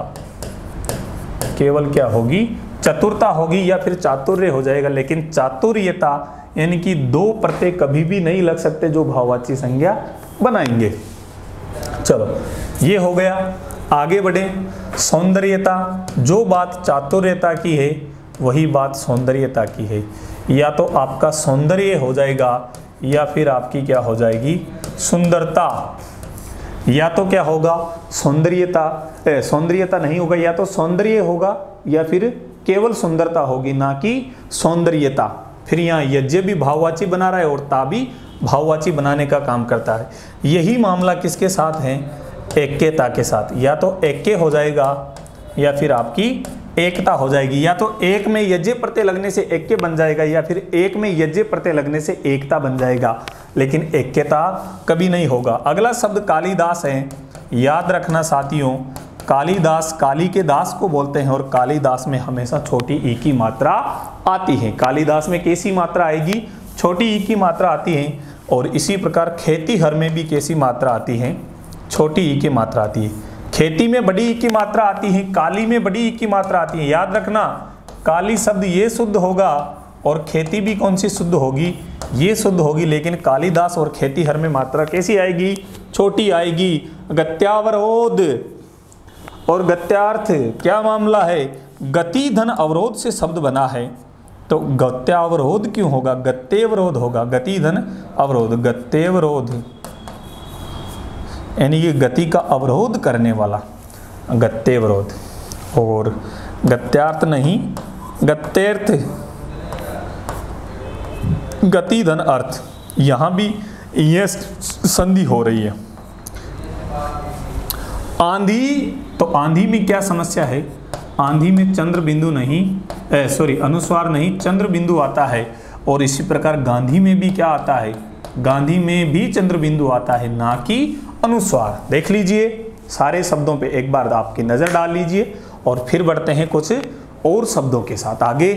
केवल क्या होगी, चतुरता होगी, या फिर चातुर्य हो जाएगा। लेकिन चातुर्यता यानी कि दो प्रत्यय कभी भी नहीं लग सकते जो भाववाची संज्ञा बनाएंगे। चलो ये हो गया, आगे बढ़े। सौंदर्यता, जो बात चातुर्यता की है वही बात सौंदर्यता की है। या तो आपका सौंदर्य हो जाएगा, या फिर आपकी क्या हो जाएगी, सुंदरता। या तो क्या होगा, सौंदर्यता, सौंदर्यता नहीं होगा, या तो सौंदर्य होगा या फिर केवल सुंदरता होगी, ना कि सौंदर्यता। फिर यहाँ यज्ञ भी भाववाची बना रहा है और ता भी भाववाची बनाने का काम करता है। यही मामला किसके साथ है, ऐक्यता के साथ। या तो ऐक्य हो जाएगा या फिर आपकी एकता हो जाएगी। या तो एक में यज्ञ प्रत्यय लगने से ऐक्य बन जाएगा, या फिर एक में यज्ञ प्रत्यय लगने से एकता बन जाएगा, लेकिन ऐक्यता कभी नहीं होगा। अगला शब्द कालिदास है। याद रखना साथियों, कालिदास, काली के दास को बोलते हैं, और कालिदास में हमेशा छोटी ई की मात्रा आती है। कालिदास में कैसी मात्रा आएगी, छोटी ई की मात्रा आती है। और इसी प्रकार खेतीहर में भी कैसी मात्रा आती है, छोटी ई की मात्रा आती है। खेती में बड़ी ई की मात्रा आती है, काली में बड़ी ई की मात्रा आती है। याद रखना, काली शब्द ये शुद्ध होगा और खेती भी कौन सी शुद्ध होगी, ये शुद्ध होगी। लेकिन कालिदास और खेतीहर में मात्रा कैसी आएगी, छोटी आएगी। गत्यावरोध और गत्यार्थ, क्या मामला है, गति धन अवरोध से शब्द बना है, तो गत्यावरोध क्यों होगा, गत्तेवरोध होगा। गति धन अवरोध, गत्तेवरोध यानी कि गति का अवरोध करने वाला, गत्तेवरोध। और गत्यार्थ नहीं, गत्तेर्थ, गति धन अर्थ, यहां भी ये संधि हो रही है। आंधी, तो आंधी में क्या समस्या है, आंधी में चंद्र बिंदु नहीं, सॉरी अनुस्वार नहीं, चंद्र बिंदु आता है। और इसी प्रकार गांधी में भी क्या आता है, गांधी में भी चंद्र बिंदु आता है, ना कि अनुस्वार। देख लीजिए, सारे शब्दों पे एक बार आपकी नजर डाल लीजिए, और फिर बढ़ते हैं कुछ और शब्दों के साथ आगे।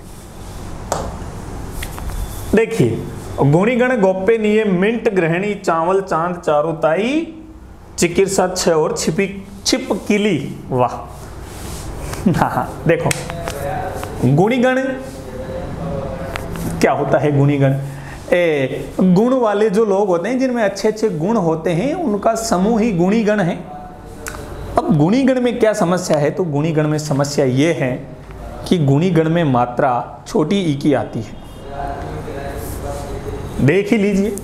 देखिए, गुणीगण गोप्य निये मिंट गृहिणी चावल चांद चारुताई चिकित्सा छ और छिपी छिपकिली। वाह, हाँ देखो, गुणीगण क्या होता है, गुणीगण ए, गुण वाले जो लोग होते हैं, जिनमें अच्छे अच्छे गुण होते हैं, उनका समूह ही गुणी गण है। अब गुणी गण में क्या समस्या है? तो गुणी गण में समस्या ये है कि गुणी गण में मात्रा छोटी ई की आती है। देख ही लीजिए,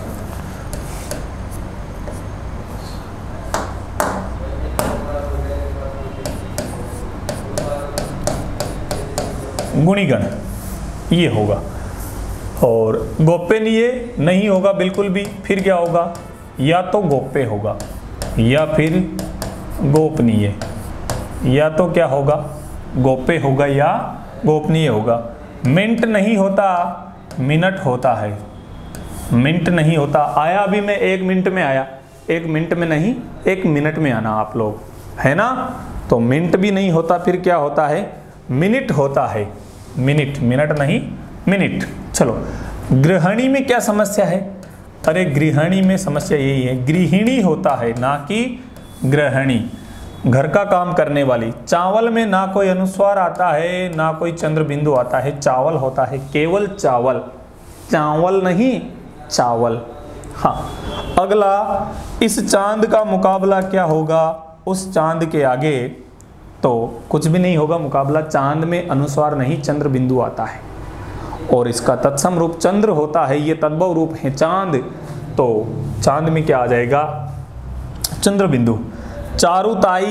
गुणीगण ये होगा, और गोप्यनीय नहीं होगा बिल्कुल भी। फिर क्या होगा? या तो गोप्य होगा या फिर गोपनीय, या तो क्या होगा? गोप्य होगा या गोपनीय होगा। मिनट नहीं होता, मिनट होता है। मिनट नहीं होता, आया अभी मैं एक मिनट में आया, एक मिनट में नहीं, एक मिनट में आना आप लोग, है ना? तो मिनट भी नहीं होता, फिर क्या होता है? मिनट होता है। मिनट, मिनट नहीं मिनट। चलो, गृहिणी में क्या समस्या है? अरे गृहिणी में समस्या यही है, गृहिणी होता है ना कि गृहिणी, घर का काम करने वाली। चावल में ना कोई अनुस्वार आता है ना कोई चंद्र बिंदु आता है, चावल होता है, केवल चावल, चावल नहीं चावल। हाँ, अगला, इस चांद का मुकाबला क्या होगा उस चांद के आगे? तो कुछ भी नहीं होगा मुकाबला, चांद में अनुस्वार नहीं चंद्र बिंदु आता है, और इसका तत्सम रूप चंद्र होता है, ये तद्भव रूप है चांद। तो चांद में क्या आ जाएगा? चंद्र बिंदु। चारुताई,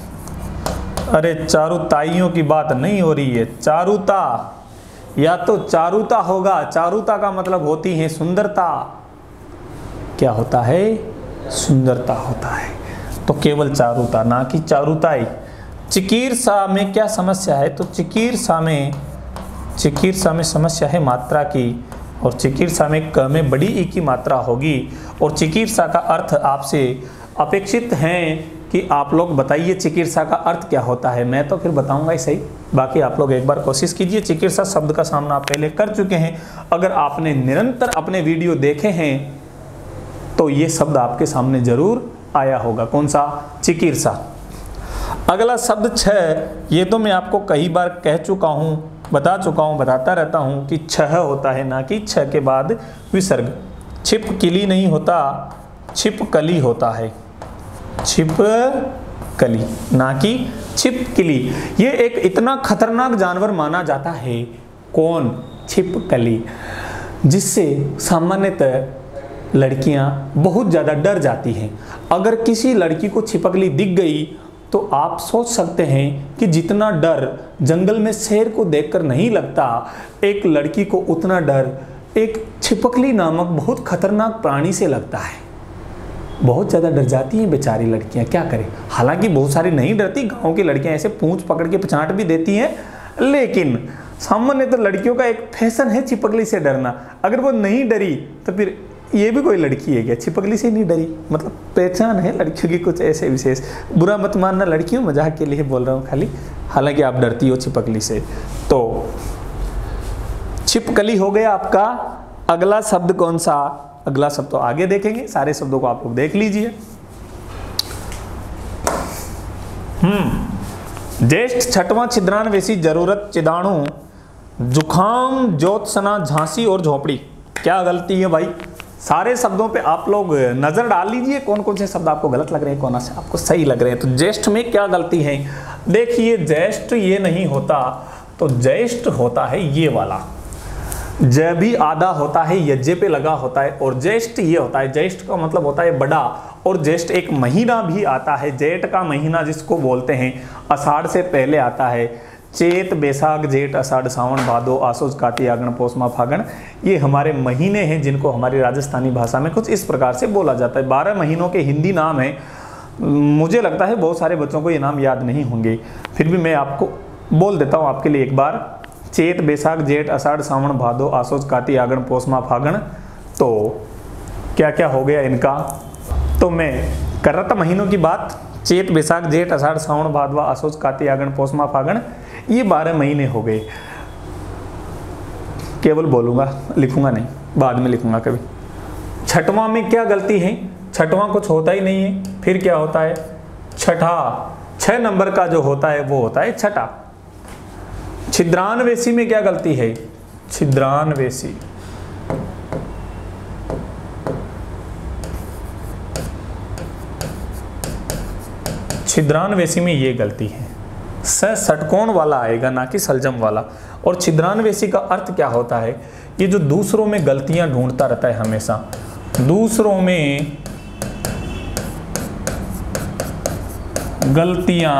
अरे चारुताइयों की बात नहीं हो रही है, चारुता, या तो चारुता होगा, चारुता का मतलब होती है सुंदरता। क्या होता है? सुंदरता होता है, तो केवल चारुता ना कि चारुताई। चिकीर्षा में क्या समस्या है? तो चिकीर्षा में चिकीर्षा में समस्या है मात्रा की, और चिकीर्षा में क में बड़ी ई की मात्रा होगी। और चिकीर्षा का अर्थ आपसे अपेक्षित है कि आप लोग बताइए चिकीर्षा का अर्थ क्या होता है। मैं तो फिर बताऊंगा ही सही, बाकी आप लोग एक बार कोशिश कीजिए। चिकीर्षा शब्द का सामना आप पहले कर चुके हैं, अगर आपने निरंतर अपने वीडियो देखे हैं तो ये शब्द आपके सामने जरूर आया होगा। कौन सा? चिकीर्षा। अगला शब्द छह, ये तो मैं आपको कई बार कह चुका हूँ, बता चुका हूँ, बताता रहता हूँ कि छह होता है ना कि छह के बाद विसर्ग। छिपकली नहीं होता, छिपकली होता है, छिपकली ना कि छिपकली। ये एक इतना खतरनाक जानवर माना जाता है, कौन? छिपकली, जिससे सामान्यतः लड़कियां बहुत ज़्यादा डर जाती हैं। अगर किसी लड़की को छिपकली दिख गई तो आप सोच सकते हैं कि जितना डर जंगल में शेर को देखकर नहीं लगता, एक लड़की को उतना डर एक छिपकली नामक बहुत खतरनाक प्राणी से लगता है। बहुत ज़्यादा डर जाती हैं बेचारी लड़कियां, क्या करें। हालांकि बहुत सारी नहीं डरती, गांव की लड़कियां ऐसे पूंछ पकड़ के पछाट भी देती हैं, लेकिन सामान्य तो लड़कियों का एक फैशन है छिपकली से डरना। अगर वो नहीं डरी तो फिर ये भी कोई लड़की है क्या? छिपकली से नहीं डरी, मतलब पहचान है लड़कियों की कुछ ऐसे विशेष। बुरा मत मानना लड़कियों, मजाक के लिए बोल रहा हूँ खाली, हालांकि आप डरती हो छिपकली से। तो छिपकली हो गया आपका। अगला शब्द कौन सा? अगला शब्द तो आगे देखेंगे, सारे शब्दों को आप लोग देख लीजिए। हम्म ज्येष्ठ, छठवां, छिद्रान्वेषी, जरूरत, चिदाणु, जुखाम, ज्योत्सना, झांसी और झोपड़ी। क्या गलती है भाई? सारे शब्दों पे आप लोग नजर डाल लीजिए, कौन कौन से शब्द आपको गलत लग रहे हैं, कौन से आपको सही लग रहे हैं। तो ज्येष्ठ में क्या गलती है? देखिए, ज्येष्ठ ये नहीं होता, तो ज्येष्ठ होता है ये वाला। जय भी आधा होता है, यज्ञ पे लगा होता है, और ज्येष्ठ ये होता है, ज्येष्ठ का मतलब होता है बड़ा। और ज्येष्ठ एक महीना भी आता है, जेठ का महीना जिसको बोलते हैं, आषाढ़ से पहले आता है। चैत, बैसाख, जेठ, आषाढ़, सावन, भादो, आसोज, काती, आगन, पौष, माह, फागण, ये हमारे महीने हैं जिनको हमारी राजस्थानी भाषा में कुछ इस प्रकार से बोला जाता है। बारह महीनों के हिंदी नाम है, मुझे लगता है बहुत सारे बच्चों को ये नाम याद नहीं होंगे, फिर भी मैं आपको बोल देता हूँ आपके लिए एक बार। चैत, बैसाख, जेठ, आषाढ़, सावन, भादो, आसोज, काती, आगन, पौष, माह, फागण। तो क्या क्या हो गया इनका? तो मैं कर रहा था महीनों की बात, चैत, बैसाख, जेठ, आषाढ़, सावन, भादो, आसोज, काती, आगन, पौष, माह, फागण, ये बारह महीने हो गए। केवल बोलूंगा, लिखूंगा नहीं, बाद में लिखूंगा कभी। छठवां में क्या गलती है? छठवां कुछ होता ही नहीं है, फिर क्या होता है? छठा, छह नंबर का जो होता है वो होता है छठा। छिद्रान्वेषी में क्या गलती है? छिद्रान्वेषी, छिद्रान्वेषी में ये गलती है, स षटकोण वाला आएगा ना कि सलजम वाला। और छिद्रान्वेषी का अर्थ क्या होता है, ये जो दूसरों में गलतियां ढूंढता रहता है, हमेशा दूसरों में गलतियां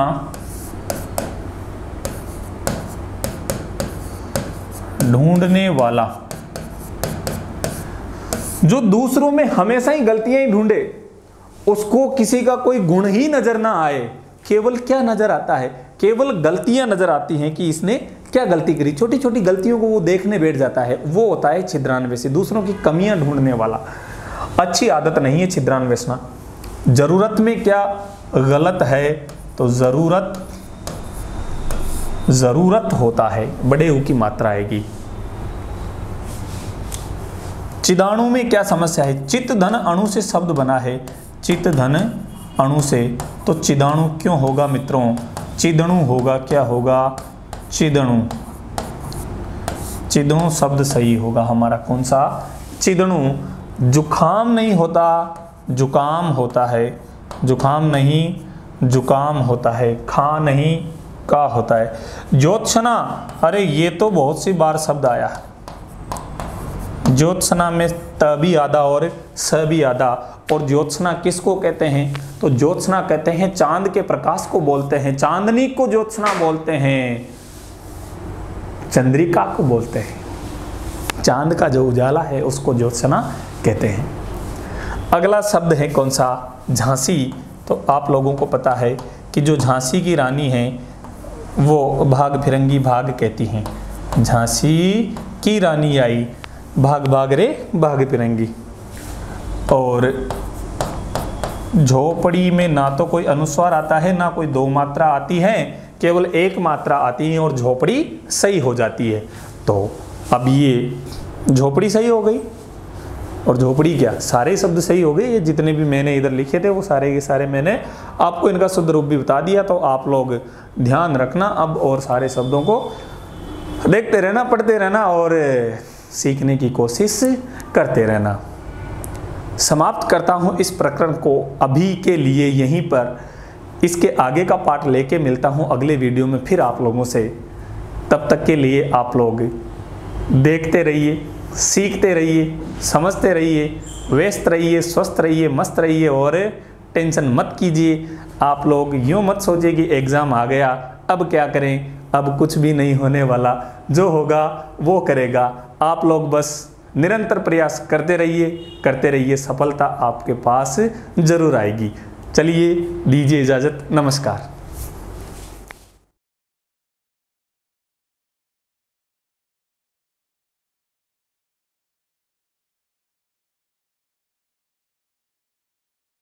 ढूंढने वाला, जो दूसरों में हमेशा ही गलतियां ही ढूंढे, उसको किसी का कोई गुण ही नजर ना आए, केवल क्या नजर आता है, केवल गलतियां नजर आती हैं कि इसने क्या गलती करी, छोटी छोटी गलतियों को वो देखने बैठ जाता है, वो होता है छिद्रान्वेषी, दूसरों की कमियां ढूंढने वाला। अच्छी आदत नहीं है छिद्रान्वेषणा। जरूरत में क्या गलत है, तो जरूरत जरूरत होता है, बड़े ऊ की मात्रा आएगी। चिदाणु में क्या समस्या है, चित धन अणु से शब्द बना है, चित धन अणु से, तो चिदाणु क्यों होगा मित्रों, चिदणु होगा, क्या होगा, चिदणु। चिदणु शब्द सही होगा हमारा, कौन सा, चिदणु। जुखाम नहीं होता, जुकाम होता है, जुखाम नहीं जुकाम होता है, खा नहीं का होता है। ज्योत्सना, अरे ये तो बहुत सी बार शब्द आया है, ज्योत्सना में त भी आधा और स भी आधा। और ज्योत्सना किसको कहते हैं, तो ज्योत्सना कहते हैं चांद के प्रकाश को बोलते हैं, चांदनी को ज्योत्सना बोलते हैं, चंद्रिका को बोलते हैं, चांद का जो उजाला है उसको ज्योत्सना कहते हैं। अगला शब्द है कौन सा, झांसी। तो आप लोगों को पता है कि जो झांसी की रानी है वो भाग फिरंगी भाग कहती हैं, झांसी की रानी आई, भाग भाग रे भाग फिरंगी। और झोपड़ी में ना तो कोई अनुस्वार आता है ना कोई दो मात्रा आती है, केवल एक मात्रा आती है और झोपड़ी सही हो जाती है। तो अब ये झोपड़ी सही हो गई और झोपड़ी क्या, सारे शब्द सही हो गए। ये जितने भी मैंने इधर लिखे थे वो सारे के सारे मैंने आपको इनका शुद्ध रूप भी बता दिया। तो आप लोग ध्यान रखना अब और सारे शब्दों को देखते रहना, पढ़ते रहना और सीखने की कोशिश करते रहना। समाप्त करता हूँ इस प्रकरण को अभी के लिए यहीं पर। इसके आगे का पार्ट लेके मिलता हूँ अगले वीडियो में फिर आप लोगों से। तब तक के लिए आप लोग देखते रहिए, सीखते रहिए, समझते रहिए, व्यस्त रहिए, स्वस्थ रहिए, मस्त रहिए और टेंशन मत कीजिए। आप लोग यूँ मत सोचिए कि एग्ज़ाम आ गया अब क्या करें, अब कुछ भी नहीं होने वाला, जो होगा वो करेगा। आप लोग बस निरंतर प्रयास करते रहिए, करते रहिए, सफलता आपके पास जरूर आएगी। चलिए दीजिए इजाज़त, नमस्कार।